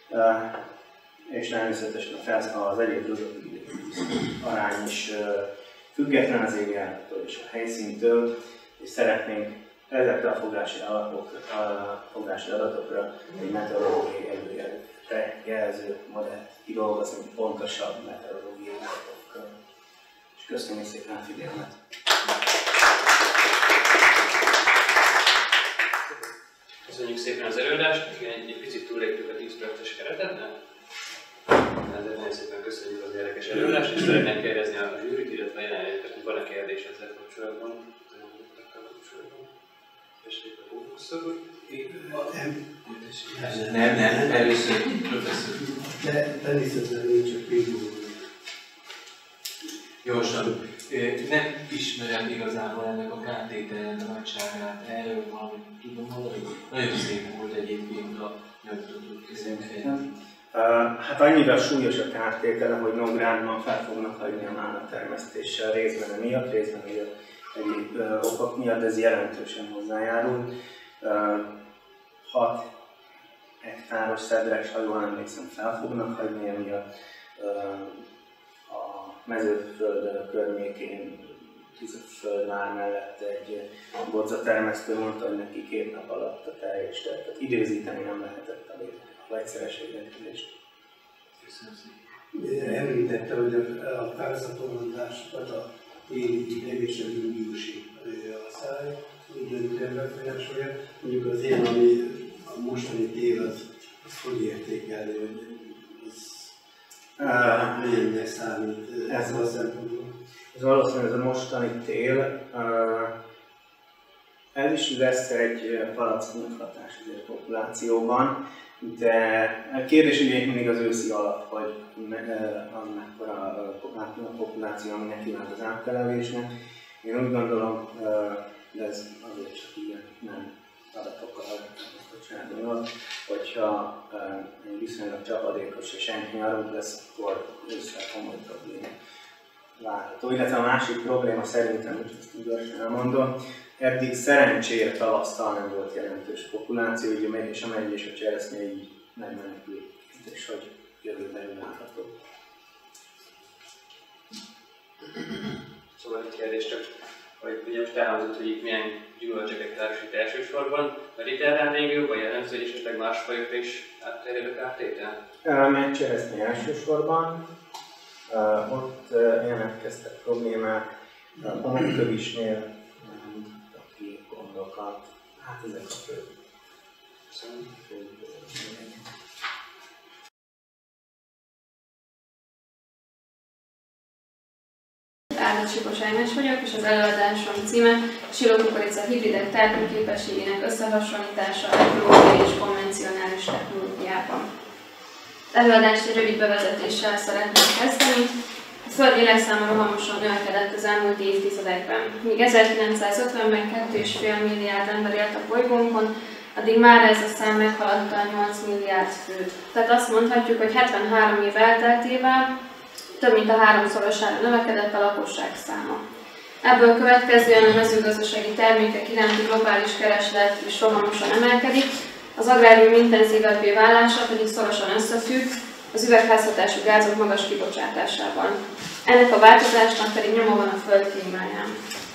És természetesen az egyéb drozofilidék arány is független az évjárattól és a helyszíntől, és szeretnénk ezekre a fogási, alapokra, a fogási adatokra egy meteorológiai előjelző modellt kidolgozni, pontosabb meteorológiai adatokkal. És köszönjük szépen a figyelmet! Köszönjük szépen az előadást, egy, egy picit túlléptük a tíz perces keretet, de ezért nagyon szépen köszönjük az érdekes előadást, és szeretném kérdezni a zsűrit, illetve a jelenlévőket, hogy van-e kérdés ezzel kapcsolatban? Tessék a professzor. Nem, nem, először professzor. De természetesen csak végül. Gyorsan. Nem ismerem igazából ennek a kártételnek a nagyságát, erről valamit tudom mondani. Nagyon szép volt egyébként a nyomtatott kezemben. Hát annyira súlyos a kártétele, hogy Nógrádban fel fognak hagyni a mánatermesztéssel, részben emiatt, részben egyéb okok miatt, ez jelentősen hozzájárul. hat hektáros szedres, ha jól emlékszem, fel fognak hagyni emiatt. A mezőföld környékén, Tiszaföldvár mellett egy bodzatermesztő mondta, hogy neki két nap alatt a teljes, tehát időzíteni nem lehetett a vegyszeres védekezést. Említette, hogy a felszaporodásokat a téli ideg és a júliusi asszály úgy döntően befolyásolja. Mondjuk az én, ami a mostani tél, az, az hogy értékelni, hogy az lénynek számít ez a szempontból? Ez valószínűleg ez a mostani tél, ez is lesz egy palacknak hatás az populációban, de a kérdés ugye mindig az őszi alap, hogy az mekkora a populáció, ami neki vált az áttelevésnek. Én úgy gondolom, de ez azért csak ilyen nem adatokkal adatottságon, hogyha egy viszonylag csapadékos és enyhe nyarunk lesz, akkor ősszel komoly probléma várható. Illetve a másik probléma szerintem, hogy ezt gyorsan elmondom, eddig szerencsére tavasztal nem volt jelentős populáció, ugye megy és a megy és a cseresznye így nem menekül, és hogy jövőben várható. Szóval egy kérdés csak, hogy ugye most elhangzott, hogy itt milyen gyümölcsöket károsít elsősorban, mediterrán régióban jellemző, hogy esetleg más fajokra is átterjed a kártétel? Elmegy cseresznye elsősorban, uh, ott uh, jelentkeztek problémák, a homokkövisnél, aki gondokat, hát ezek a fő. Áda Csipos Ágnes vagyok, és az előadásom címe Silókukorica hibridek termőképességének összehasonlítása ökológiai és konvencionális technológiában. Előadást egy rövid bevezetéssel szeretném kezdeni. A Föld lélekszáma rohamosan növekedett az elmúlt évtizedekben. Míg ezerkilencszázötvenben két egész öt milliárd ember élt a bolygónkon, addig már ez a szám meghaladta a nyolc milliárd főt. Tehát azt mondhatjuk, hogy hetvenhárom év elteltével több mint a háromszorosára növekedett a lakosság száma. Ebből következően a mezőgazdasági termékek iránti globális kereslet is rohamosan emelkedik, az agrárium intenzívebbé válása pedig szorosan összefügg az üvegházhatású gázok magas kibocsátásával. Ennek a változásnak pedig nyoma van a Föld klímáján.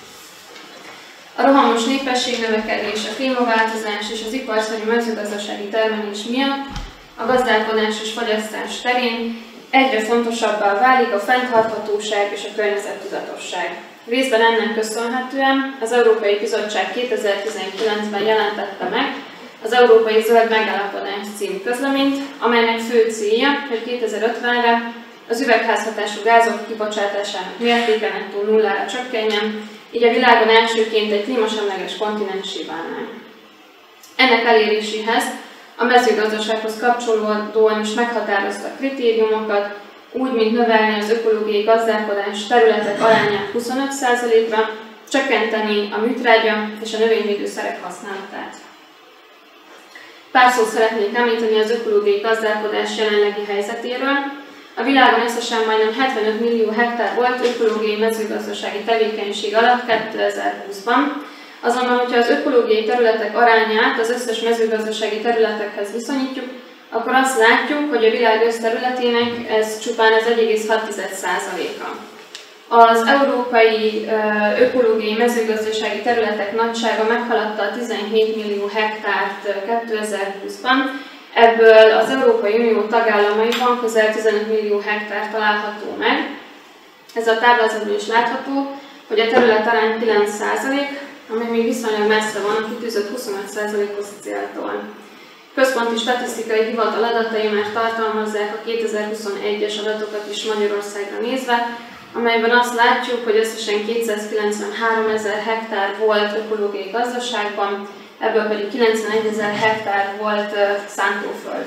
A rohamos népességnövekedés, a klímaváltozás és az iparszerű mezőgazdasági termelés miatt a gazdálkodás és fogyasztás terén egyre fontosabbá válik a fenntarthatóság és a környezettudatosság. Részben ennek köszönhetően az Európai Bizottság kétezer-tizenkilencben jelentette meg az Európai Zöld Megállapodás című közleményt, amelynek fő célja, hogy kétezer-ötvenre az üvegházhatású gázok kibocsátásának mértéke nettó nullára csökkenjen, így a világon elsőként egy klímasemleges kontinenssé válnánk. Ennek eléréséhez a mezőgazdasághoz kapcsolódóan is meghatározta kritériumokat, úgy, mint növelni az ökológiai gazdálkodás területek arányát huszonöt százalékra, csökkenteni a műtrágya és a növényvédőszerek használatát. Pár szót szeretnék említeni az ökológiai gazdálkodás jelenlegi helyzetéről. A világon összesen majdnem hetvenöt millió hektár volt ökológiai mezőgazdasági tevékenység alatt kétezer-húszban, azonban, hogyha az ökológiai területek arányát az összes mezőgazdasági területekhez viszonyítjuk, akkor azt látjuk, hogy a világ összterületének ez csupán az egy egész hat százaléka. Az európai ökológiai mezőgazdasági területek nagysága meghaladta a tizenhét millió hektárt kétezer-húszban, ebből az Európai Unió tagállamaiban közel tizenöt millió hektár található meg. Ez a táblázatban is látható, hogy a terület arány kilenc százalék, ami még viszonylag messze van a kitűzött huszonöt százalékos céltól. Központi statisztikai hivatal adatai már tartalmazzák a kétezer-huszonegyes adatokat is Magyarországra nézve, amelyben azt látjuk, hogy összesen kétszázkilencvenhárom ezer hektár volt ökológiai gazdaságban, ebből pedig kilencvenegy ezer hektár volt szántóföld.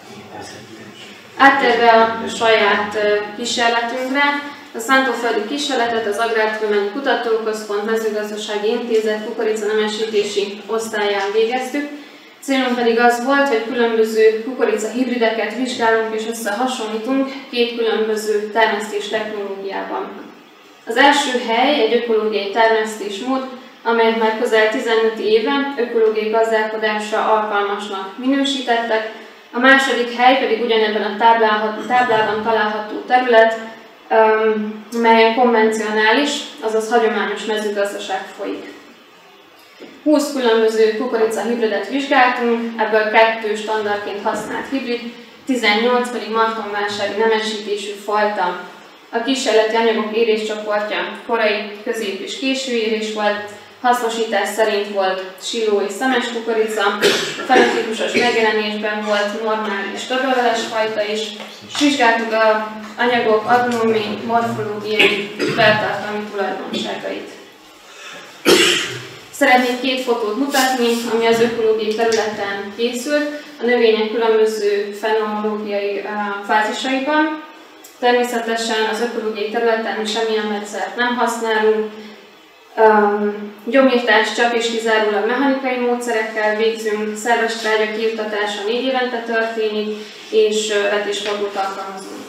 Áttérve a saját kísérletünkre, a szántóföldi kísérletet az Agrártudományi Kutatóközpont Mezőgazdasági Intézet kukoricanemesítési osztályán végeztük. Célunk pedig az volt, hogy különböző kukorica hibrideket vizsgálunk és összehasonlítunk két különböző termesztés technológiában. Az első hely egy ökológiai termesztésmód, amelyet már közel tizenöt éve ökológiai gazdálkodásra alkalmasnak minősítettek. A második hely pedig ugyanebben a táblában található terület, melyen konvencionális, azaz hagyományos mezőgazdaság folyik. húsz különböző kukorica hibridet vizsgáltunk, ebből kettő standardként használt hibrid, tizennyolc pedig martonvásári nemesítésű fajta. A kísérleti anyagok éréscsoportja korai, közép és késő érés volt, hasznosítás szerint volt siló és szemes kukorica, fenotípusos megjelenésben volt normál és többleveles fajta is, és vizsgáltuk az anyagok agronómiai, morfológiai, beltartalmi tulajdonságait. Szeretnék két fotót mutatni, ami az ökológiai területen készült, a növények különböző fenológiai fázisaiban. Természetesen az ökológiai területen semmilyen vegyszert nem használunk, Um, gyomírtást csak és kizárólag mechanikai módszerekkel végzünk, szerves trágya kiirtatása négy évente történik, és uh, vetésforgót alkalmazunk.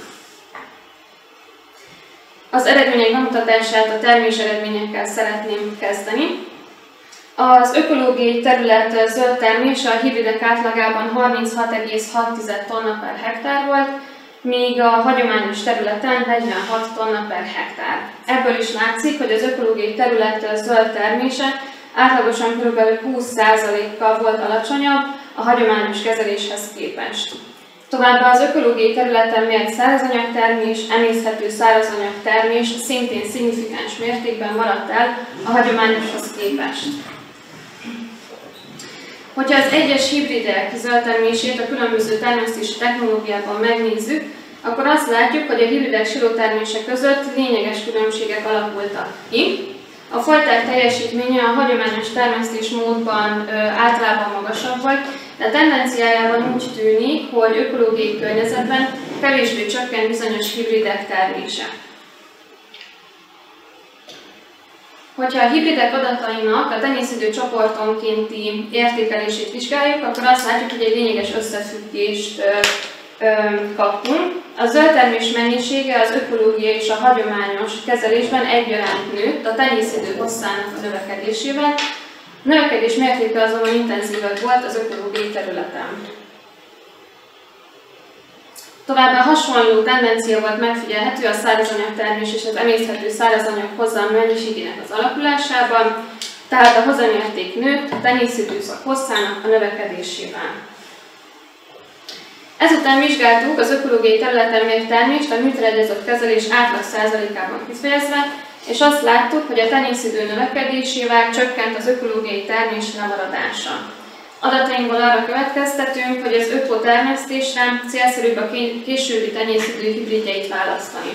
Az eredmények bemutatását a termés eredményekkel szeretném kezdeni. Az ökológiai terület zöld termése a hibridek átlagában harminchat egész hat tonna per hektár volt, míg a hagyományos területen negyvenhat tonna per hektár. Ebből is látszik, hogy az ökológiai terület zöld termése átlagosan kb. húsz százalékkal volt alacsonyabb a hagyományos kezeléshez képest. Továbbá az ökológiai területen mért szárazanyagtermés, emészhető szárazanyagtermés szintén szignifikáns mértékben maradt el a hagyományoshoz képest. Hogyha az egyes hibridek zöld termését a különböző termesztési technológiában megnézzük, akkor azt látjuk, hogy a hibridek silótermése között lényeges különbségek alakultak ki. A fajták teljesítménye a hagyományos termesztésmódban ö, általában magasabb volt, de a tendenciájában úgy tűnik, hogy ökológiai környezetben kevésbé csökken bizonyos hibridek termése. Hogyha a hibridek adatainak a tenyészidő csoportonkénti értékelését vizsgáljuk, akkor azt látjuk, hogy egy lényeges összefüggést ö, ö, kaptunk. A zöldtermés mennyisége az ökológiai és a hagyományos kezelésben egyaránt nőtt a tenyészidő hosszának a növekedésével. A növekedés mértéke azonban intenzívebb volt az ökológiai területen. Továbbá hasonló tendencia volt megfigyelhető a szárazanyagtermés és az emészthető szárazanyag hozam mennyiségének az alakulásában, tehát a hozamérték nőtt a tenyészidőszak hosszának a növekedésével. Ezután vizsgáltuk az ökológiai területen mért termést a műtrágyazott kezelés átlag százalékában kifejezve, és azt láttuk, hogy a tenyészidő növekedésével csökkent az ökológiai termés lemaradása. Adatainkból arra következtetünk, hogy az ökotermesztésre célszerűbb a későbbi tenyészidő hibridjeit választani.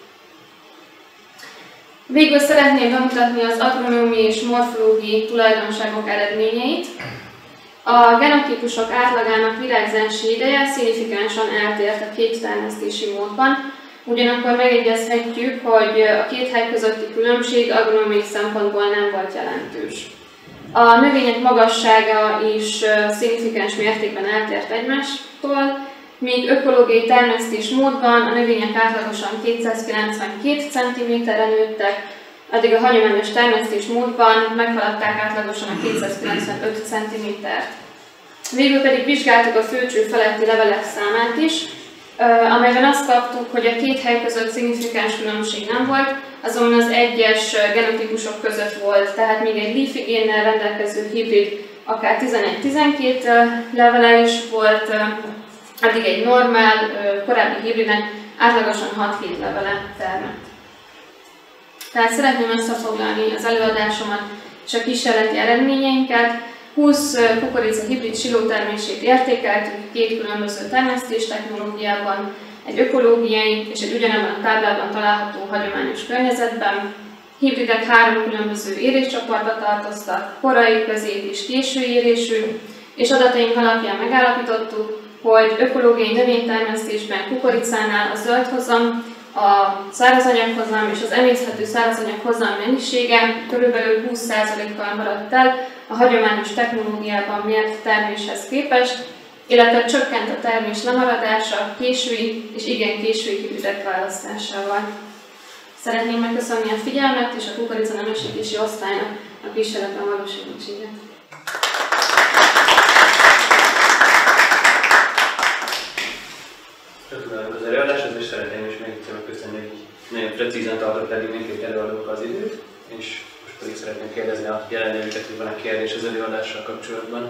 Végül szeretném bemutatni az agronómiai és morfológiai tulajdonságok eredményeit. A genotípusok átlagának virágzási ideje szignifikánsan eltért a két termesztési módban, ugyanakkor megjegyezhetjük, hogy a két hely közötti különbség agronómiai szempontból nem volt jelentős. A növények magassága is szignifikáns mértékben eltért egymástól, míg ökológiai termesztés módban a növények átlagosan kétszázkilencvenkét centiméterre nőttek, addig a hagyományos termesztés módban meghaladták átlagosan a kétszázkilencvenöt centimétert. Végül pedig vizsgáltuk a főcső feletti levelek számát is, amelyben azt kaptuk, hogy a két hely között szignifikáns különbség nem volt, azonban az egyes genotípusok között volt, tehát még egy leafy génnel rendelkező hibrid akár tizenegy-tizenkét levele is volt, addig egy normál, korábbi hibridnek átlagosan hat-hét levele termett. Tehát szeretném összefoglalni az előadásomat és a kísérleti eredményeinket. húsz kukorica hibrid silótermését értékeltük két különböző termesztés technológiában, egy ökológiai és egy ugyanebben a táblában található hagyományos környezetben. Hibridek három különböző éréscsoportba tartoztak, korai, közép és késő érésű, és adataink alapján megállapítottuk, hogy ökológiai növénytermesztésben kukoricánál a zöld hozam, a szárazanyaghozam és az emészthető szárazanyaghozam mennyisége körülbelül húsz százalékkal maradt el a hagyományos technológiában mért terméshez képest, illetve csökkent a termés lemaradása késői és igen késői hibridek választásával. Szeretném megköszönni a figyelmet és a kukorica nemesítési osztálynak a kísérletben való segítséget. Gratulálok az előadáshoz, és szeretném is még egyszer megköszönni, hogy nagyon precízen tartott eddig mindkét előadók az időt, és most pedig szeretném kérdezni a jelenlévőket, hogy van-e kérdés az előadással kapcsolatban.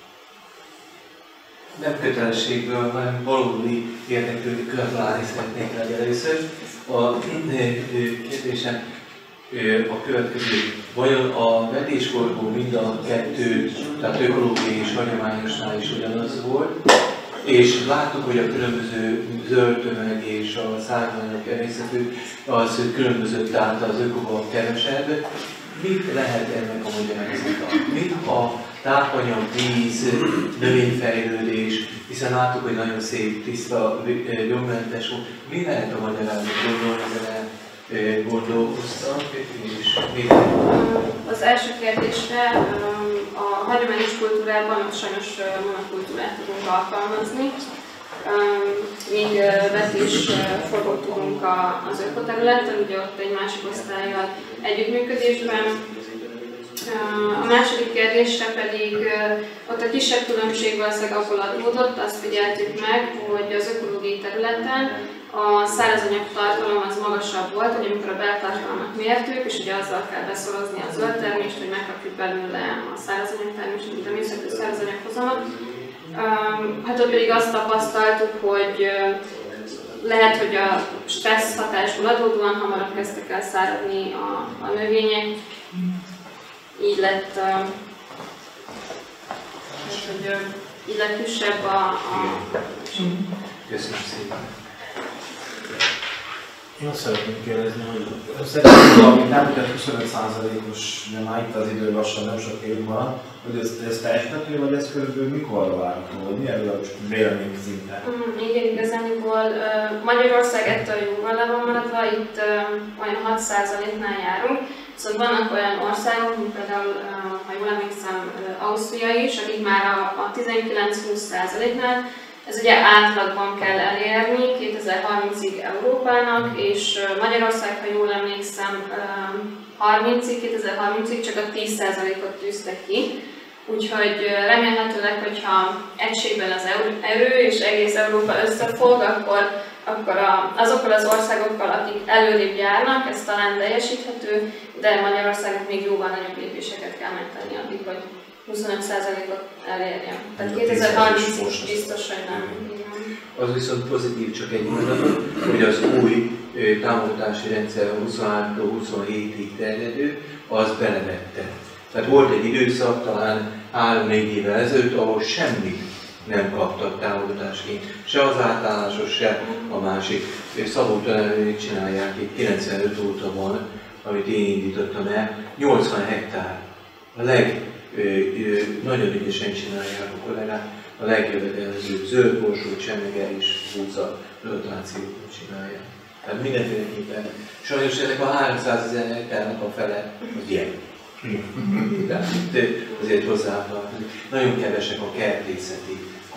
Nem kötelességből, hanem valódi érdeklődni, gratulálni szeretnék rá először. A kérdésem a következő. Vajon a vetéskorból mind a kettő, tehát ökológiai és hagyományosnál is ugyanaz volt, és láttuk, hogy a különböző zöld tömeg és a szármányok emészthető az különbözött, tehát az ökóban kevesebb. Mit lehet ennek a magyarázata? Mit a tápanyag, víz, növényfejlődés, hiszen láttuk, hogy nagyon szép, tiszta, gyomrentes volt. Mi lehet a magyarázat? Gondolni ezzel gondolkoztak, és mi lehet? Az első kérdésre a hagyományos kultúrában sajnos monokultúrát tudunk alkalmazni, míg vetésforgót tudunk az ökoterületen, ugye ott egy másik osztállyal együttműködésben. A második kérdésre pedig ott a kisebb különbség valószínűleg abból adódott, azt figyeltük meg, hogy az ökológiai területen a szárazanyag tartalom az magasabb volt, hogy amikor a beltartalmat mértük, és ugye azzal kell beszorozni a zöld termést, hogy megkapjuk belőle a szárazanyag termést, mint a műszaki szárazanyaghozamot. Hát ott pedig azt tapasztaltuk, hogy lehet, hogy a stressz hatásból adódóan hamarabb kezdtek el száradni a, a növények. Így lett, uh, hogy, uh, így lett kisebb a... a... Köszönöm szépen. Én azt szeretném kérdezni, hogy szerintem, amit említett huszonöt százalékos, nem áll itt az idő lassan, nem sok év van, hogy ez, ez teljesíthető, vagy ez körülbelül mikorra várható, vagy mi erről a vélemény szinten? Mm, igen, igazániból uh, Magyarország ettől jóval le van maradva, itt uh, olyan hat százaléknál járunk, viszont vannak olyan országok, mint például, uh, ha jól emlékszem, uh, Ausztria is, akik már a, a tizenkilenc-húsz százaléknál. Ez ugye átlagban kell elérni kétezer-harmincig Európának, és Magyarország, ha jól emlékszem, harmincig, kétezer-harmincig csak a tíz százalékot tűzte ki. Úgyhogy remélhetőleg, hogyha egységben az erő és egész Európa összefog, akkor, akkor a, azokkal az országokkal, akik előrébb járnak, ez talán teljesíthető, de Magyarországnak még jóval nagyobb lépéseket kell megtenni addig, hogy huszonöt százalékot elérjem. Tehát kétezer-harmincig biztos, hogy nem. Az viszont pozitív csak egy mondatot, hogy az új támogatási rendszer huszonháromtól huszonhétig terjedő, az belevette. Tehát volt egy időszak, talán három-négy évvel ezelőtt, ahol semmit nem kaptak támogatásként. Se az átállásos, se a másik. Szabó tanárnők csinálják, itt kilencvenöt óta van, amit én indítottam el, nyolcvan hektár. A leg Ö, ö, nagyon ügyesen csinálják a kollégák, a legjövedelmezőbb zöldborsó, csemege és búza rotációt csinálják. Tehát mindenféleképpen. Sajnos ennek a háromszázezer hektárnak a fele az ilyen. Tehát azért hozzátartozik. Nagyon kevesek a kertészeti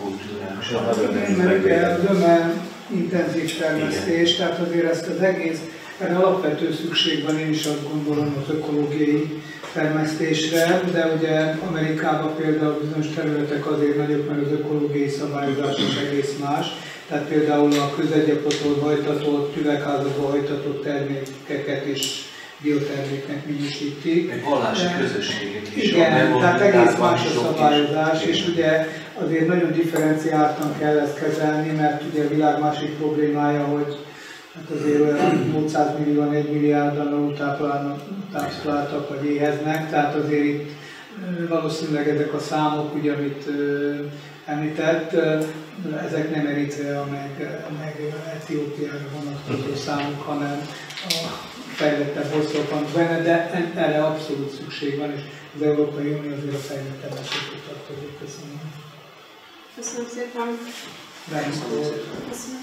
kultúrák. Mert zöme intenzív termesztés, tehát azért ezt az egész, erre alapvető szükség van, én is azt gondolom, az ökológiai termesztésre, de ugye Amerikában például bizonyos területek azért nagyobb, mert az ökológiai szabályozás is egész más. Tehát például a közegyapottól hajtatott, üvegházakból hajtatott termékeket is bioterméknek minősítik. Egy vallási közösségek is. Igen, tehát egész más a szabályozás, és ugye azért nagyon differenciáltan kell ezt kezelni, mert ugye a világ másik problémája, hogy hát azért olyan nyolcszáz millióan, egy milliárdan alultápláltak vagy éheznek, tehát azért itt valószínűleg ezek a számok, ugye, amit említett, ezek nem Eritrea meg, meg Etiópiára vonatkozó számok, hanem a fejlettebb országokban benne, de erre abszolút szükség van, és az Európai Unió azért a fejlettebb esetet tartozik. Köszönöm. Köszönöm szépen. Köszönöm. Köszönöm.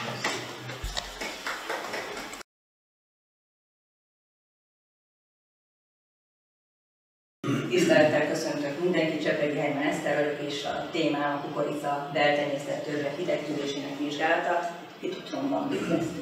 Tisztelettel köszöntök mindenkit, Csepregi Hegyben Eszter vagyok, és a témám a kukorica beltenyésztett törzsek hidegtűrésének vizsgálata. Itt otthonban végeztünk.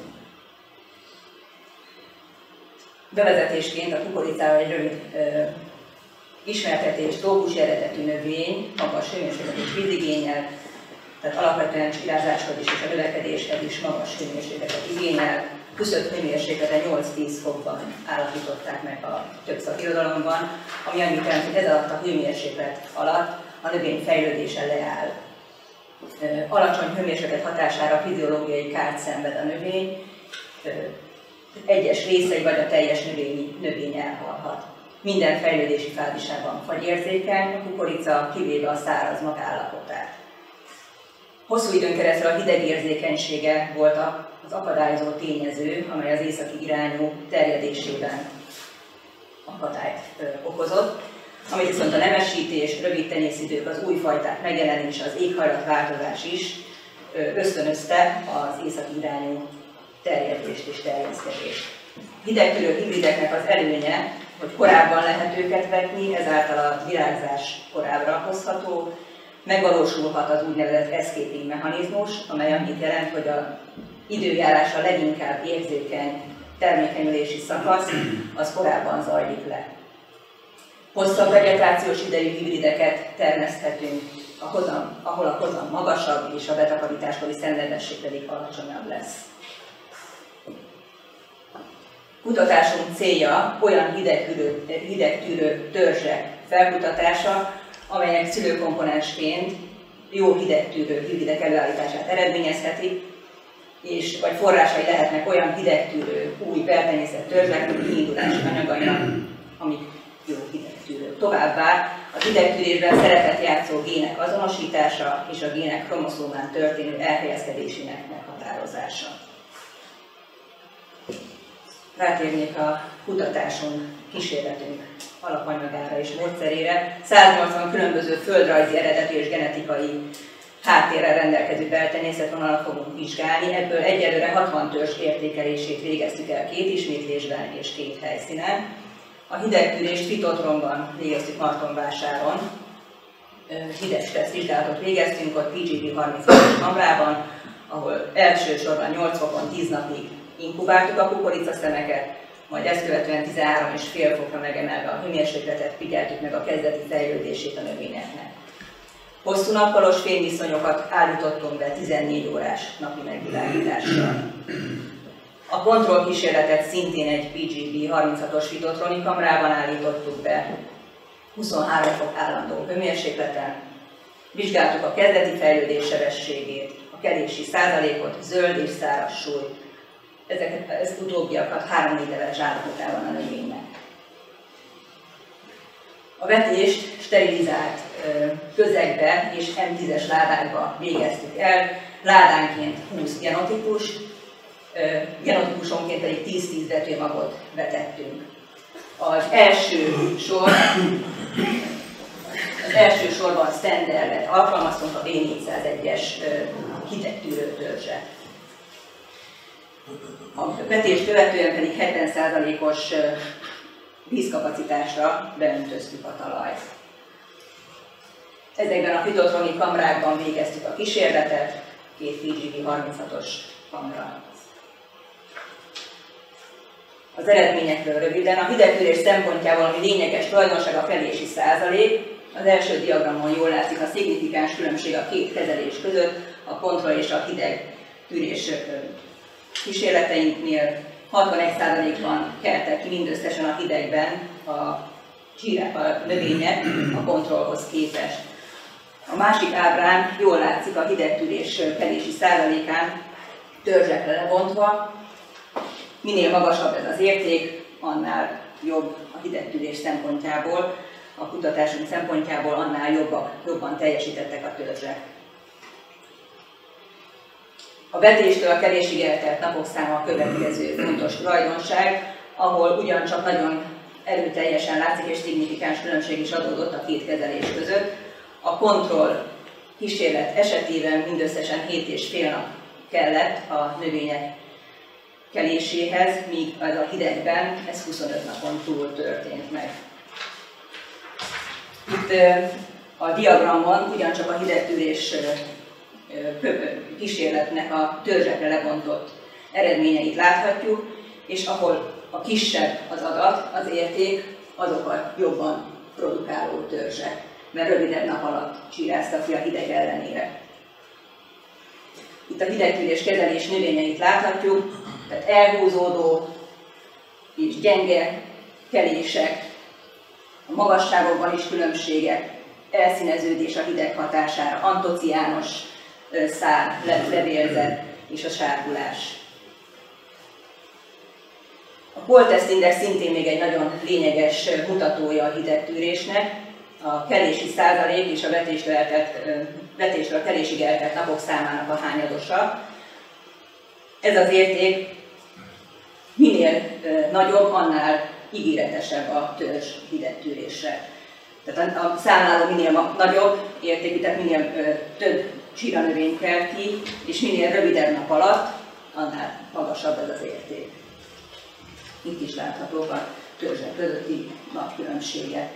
Bevezetésként a kukoricával egy rövid ö, ismertetés, trópusi eredetű növény, magas hőmérséklet és vízigénnyel, tehát alapvetően csirázáshoz is és a növekedéshez is magas hőmérsékletet igényel. Küszöbb hőmérsékleten nyolc-tíz fokban állapították meg a több szakirodalomban, ami annyit jelent, hogy ez alatt a hőmérséklet alatt a növény fejlődése leáll. Alacsony hőmérséklet hatására fiziológiai kárt szenved a növény, egyes részei vagy a teljes növényi, növény elhalhat. Minden fejlődési fázisában fagyérzékeny, a kukorica kivéve a száraz magállapotát. Hosszú időn keresztül a hidegérzékenysége volt az akadályozó tényező, amely az északi irányú terjedésében akadályt okozott, amit viszont a nemesítés, rövid tenyészidők, az új fajták megjelenése, az éghajlatváltozás is ösztönözte az északi irányú terjedést és terjeszkedést. Hidegtűrő hibrideknek az előnye, hogy korábban lehet őket vetni, ezáltal a virágzás korábbra hozható, megvalósulhat az úgynevezett escaping mechanizmus, amely annyit jelent, hogy az időjárása leginkább érzékeny termékenyülési szakasz, az korábban zajlik le. Hosszabb vegetációs idejű hibrideket termeszthetünk, a hozam, ahol a hozam magasabb és a betakarításkori szenvedesség pedig alacsonyabb lesz. Kutatásunk célja olyan hidegtűrő, hidegtűrő törzsek felkutatása, amelyek szülőkomponensként jó hidegtűrő hibridek előállítását eredményezhetik, és vagy forrásai lehetnek olyan hidegtűrő, új beltenyésztett törzsek, kiindulási anyagainak, amik jó hidegtűrők. Továbbá az hidegtűrésben szerepet játszó gének azonosítása és a gének kromoszómán történő elhelyezkedésének meghatározása. rátérnék a kutatásunk, kísérletünk alapanyagára és módszerére. száznyolcvan különböző földrajzi eredetű és genetikai háttérrel rendelkező beltenyészetvonalat fogunk vizsgálni, ebből egyelőre hatvan törzs értékelését végeztük el két ismétlésben és két helyszínen. A hidegtűrést Fitotronban végeztük Martonvásáron, hidegstressz vizsgálatot végeztünk, ott pé gé bé harmincas kamrában, ahol elsősorban nyolc fokon tíz napig inkubáltuk a kukoricaszemeket, majd ezt követően tizenhárom és fél fokra megemelve a hőmérsékletet figyeltük meg a kezdeti fejlődését a növényeknek. Hosszú nappalos fényviszonyokat állítottunk be tizennégy órás napi megvilágítással. A kontrollkísérletet szintén egy pé gé bé harminchatos fitotroni kamrában állítottuk be, huszonhárom fok állandó hőmérsékleten. Vizsgáltuk a kezdeti fejlődés sebességét, a kelési százalékot, zöld és száraz súlyt. Ezeket, ezt utóbbiakat három-négy éves állapotában a növénynek. A vetést sterilizált közegbe és em tízes ládákba végeztük el, ládánként húsz genotípus, genotípusonként pedig tíz-tíz vetőmagot vetettünk. Az első sor, az első sorban standardet alkalmaztunk, a bé négyszázegyes hidegtűrő törzset. A vetést követően pedig hetven százalékos vízkapacitásra beöntöztük a talajt. Ezekben a fitotroni kamrákban végeztük a kísérletet, két pé gé bé harminchatos kamra. Az eredményekről röviden. A hidegtűrés szempontjából, ami lényeges tulajdonság, a kelési százalék. Az első diagramon jól látszik a szignifikáns különbség a két kezelés között, a kontroll és a hidegtűrés kísérleteinknél. hatvanegy százalékban keltek ki mindösszesen a hidegben a csírák, a növények a kontrollhoz képest. A másik ábrán jól látszik a hidegtűrés kelési százalékán törzsekre lebontva. Minél magasabb ez az érték, annál jobb a hidegtűrés szempontjából, a kutatásunk szempontjából annál jobbak, jobban teljesítettek a törzsek. A vetéstől a kelésig eltelt napok száma a következő fontos tulajdonság, ahol ugyancsak nagyon erőteljesen látszik és szignifikáns különbség is adódott a két kezelés között. A kontroll kísérlet esetében mindösszesen hét és fél nap kellett a növények keléséhez, míg az a hidegben ez huszonöt napon túl történt meg. Itt a diagramon ugyancsak a hidegtűrés kísérletnek a törzsekre lebontott eredményeit láthatjuk, és ahol a kisebb az adat, az érték, azok a jobban produkáló törzsek, mert rövidebb nap alatt csíráztak ki a hideg ellenére. Itt a hidegtűrés kezelés növényeit láthatjuk, tehát elhúzódó és gyenge kelések, a magasságokban is különbségek, elszíneződés a hideg hatására, antociános szár, levérzet és a sárgulás. A Poll-Test Index szintén még egy nagyon lényeges mutatója a hidegtűrésnek. A kelési százalék és a vetéstől, eltelt, vetéstől a kelésig eltelt napok számának a hányadosa. Ez az érték minél nagyobb, annál ígéretesebb a törzs hidegtűrésre. Tehát a számláló minél nagyobb értékű, tehát minél több csíranövény kell ki, és minél rövidebb nap alatt, annál magasabb ez az érték. Itt is láthatók a törzsek közötti nagykülönbségek.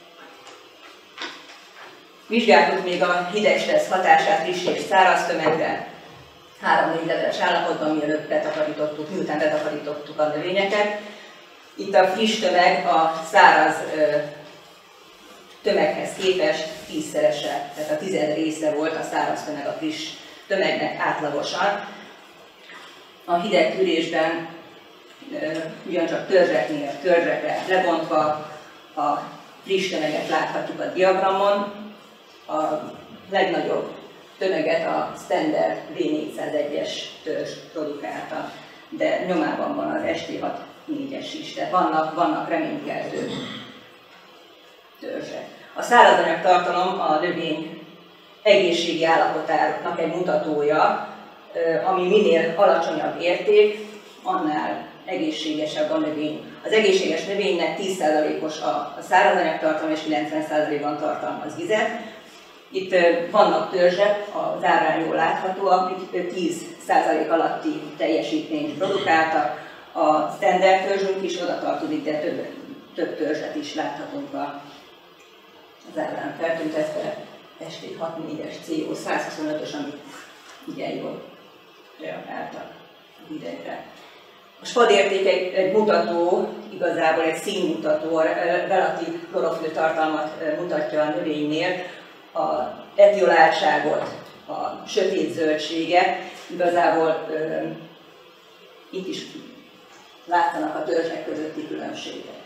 Vizsgáltuk még a hidegstressz hatását friss és száraz tömegre, három-négy leveles állapotban, mielőtt betakarítottuk, miután betakarítottuk a növényeket. Itt a friss tömeg a száraz tömeghez képest tízszerese, tehát a tized része volt a száraz tömeg a friss tömegnek átlagosan. A hidegtűrésben ugyancsak törzseknél törzsekre lebontva a friss tömeget láthatjuk a diagramon. A legnagyobb tömeget a standard bé négyszázegyes törzs produkálta, de nyomában van az es té hatszáznégyes is, tehát vannak, vannak reménykeltő törzsek. A szárazanyag tartalom a növény egészségi állapotának egy mutatója, ami minél alacsonyabb érték, annál egészségesebb a növény. Az egészséges növénynek tíz százalékos a szárazanyag tartalma és kilencven százalékban tartalmaz vizet. Itt vannak törzsek, az árán jól láthatóak, amik tíz százalék alatti teljesítményt produkáltak. A standard törzsünk is oda tartozik, de több, több törzset is láthatunk az árán feltüntetve. es té hatvannégyes cé o százhuszonötös, amit igen jól reagáltak a hidegre. A spadérték egy, egy mutató, igazából egy színmutató, relatív klorofil tartalmat mutatja a növénynél, a etioláltságot, a sötét zöldséget, igazából ö, itt is látszanak a törzsek közötti különbségek.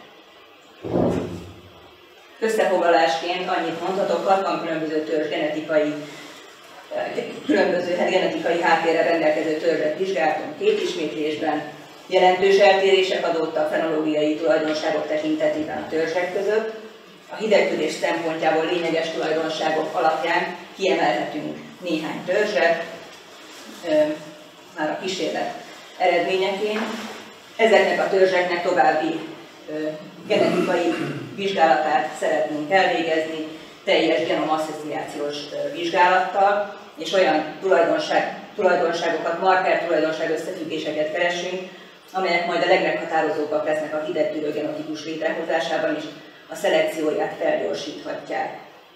Összefoglalásként annyit mondhatok, hatvan különböző törzs genetikai, különböző genetikai háttérrel rendelkező törzset vizsgáltunk két ismétlésben. Jelentős eltérések adódtak fenológiai tulajdonságok tekintetében a törzsek között. A hidegtűrés szempontjából lényeges tulajdonságok alapján kiemelhetünk néhány törzset, már a kísérlet eredményeként. Ezeknek a törzseknek további genetikai vizsgálatát szeretnénk elvégezni, teljes genomasszociációs vizsgálattal, és olyan tulajdonság, tulajdonságokat, marker tulajdonság összefüggéseket keresünk, amelyek majd a legmeghatározóbbak lesznek a hidegtűrő genotikus létrehozásában is, a szelekcióját felgyorsíthatják.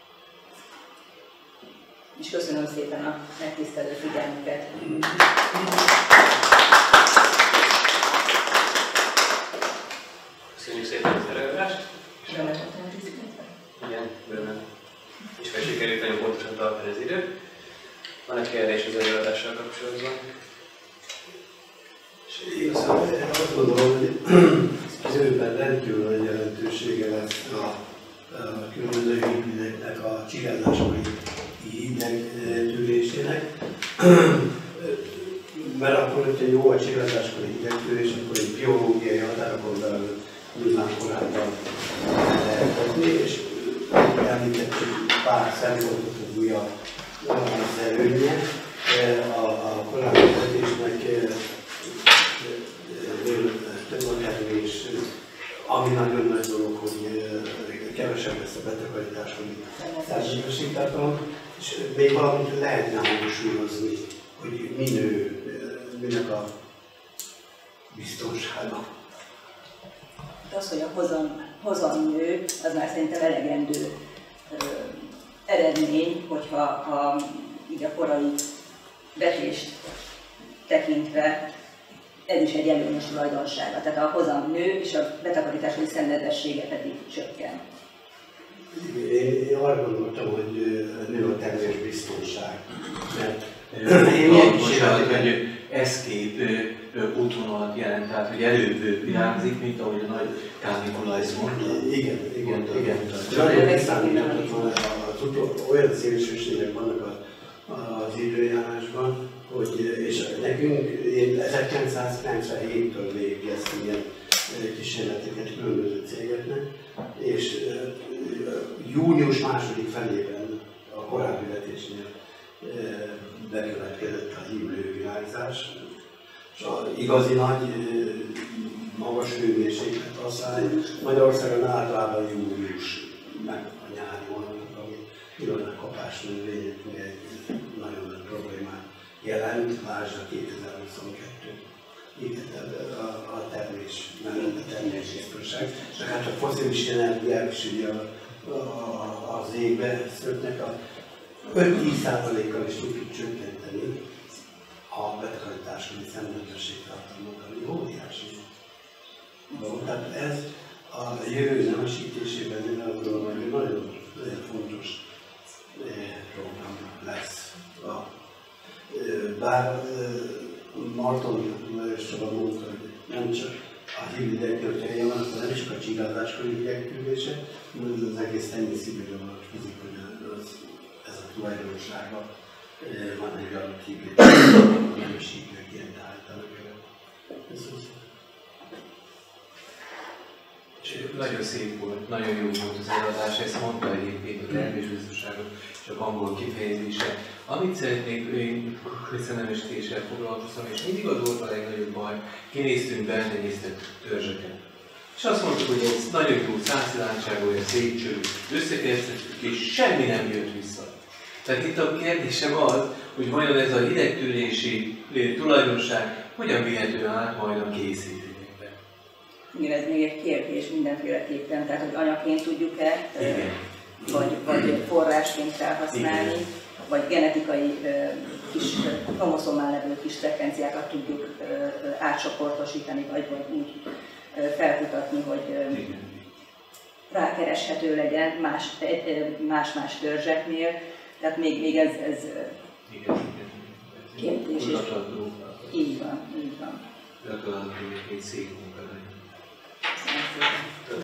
És köszönöm szépen a megtisztelő figyelmüket. Köszönjük szépen az előadást. Igen, bőven. És fel sikerült nagyon pontosan tartani az időt. Van egy kérdés az előadással kapcsolatban? Én azt gondolom, hogy az jövőben rendkívül nagy jelentősége lesz a, a különböző hibrideknek a csigázásai hidegtűrésének. Mert akkor, hogyha jó a csigázáskori hidegtűrés, akkor egy biológiai határokon belül nyilván korábban lehet tenni, és említettük pár szempontot, hogy mi az előnye. A, a korábbi vetésnek többletterülés, ami nagyon nagy dolog, hogy kevesebb lesz a betakarítás, hogy százalékosítatom, és még valamit lehetne hangsúlyozni, hogy mi nő, minek a biztonsága. Az, hogy a hozam, hozam nő, az már szerintem elegendő ö, eredmény, hogyha a, így a korai vetést tekintve ez is egy előnyös tulajdonsága. Tehát a hozam nő, és a betakarítási szenvedessége pedig csökken. Én, én arra gondoltam, hogy nő a termés biztonság. Mert én bocsánat, hogy escape útvonalat jelent, tehát hogy előbb virágzik, mint ahogy a nagy kánikulajz mondta. Igen, igen, igen. Nagyon megszámíthatott volna, olyan szélsőségek vannak az időjárásban, hogy, és nekünk, én ezerkilencszázkilencvenhéttől végeztem ilyen kísérleteket különböző cégeknek, és június második felében a korábbi vetésnél bekövetkezett a hívlővirágzás, és az igazi nagy, magas hőmérséklet asszály Magyarországon általában július, meg a nyári hónapok, ami különben kapás növényeknél egy nagyon nagy problémát jelent, lásd a kétezer-huszonkettő. Itt a, a termés mellett a termésbiztonság. Csak hát a fosszilis energiák is ugye az égbe szöknek, a öt-tíz százalékkal is tudjuk csökkenteni a betakarításkori szenvedesség tartalmat, ami óriási dolog. Tehát ez a jövő nemesítésében én azt gondolom, hogy nagyon, nagyon fontos program lesz. Bár Marton Lajos Csaba mondta, hogy nem csak a hibridek, hogyha ilyen van, akkor nem csak a csigázáskori hidegtűrése, hanem az egész tenyészítőre van fizik, hogy az, ez a tulajdonsága van egy adott hibrid, nem is hívják ilyen állítanak. És Nagyon szép volt, nagyon jó volt az előadás, ezt mondta egyébként a termésbiztonságot, csak angol kifejezése. Amit szeretnék, én szemelősítéssel foglalkoztam, és mindig az volt a legnagyobb baj, kinéztünk beltenyésztett törzseket. És azt mondtuk, hogy ez nagyon jó, százszilárdságolja, szép cső, összekeresztettük, és semmi nem jött vissza. Tehát itt a kérdésem az, hogy vajon ez a hidegtűrési tulajdonság hogyan vihető át majd a készítményekbe? Igen, ez még egy kérdés mindenféleképpen, tehát hogy anyaként tudjuk-e, vagy, vagy forrásként felhasználni, igen, vagy genetikai kis kromoszomán levő kis frekvenciákat tudjuk átcsoportosítani, vagy, vagy úgy felkutatni, hogy rákereshető legyen más-más törzseknél. Tehát még, még ez, ez kérdés. Így van, így van. Gratulálok, hogy egy szép munka.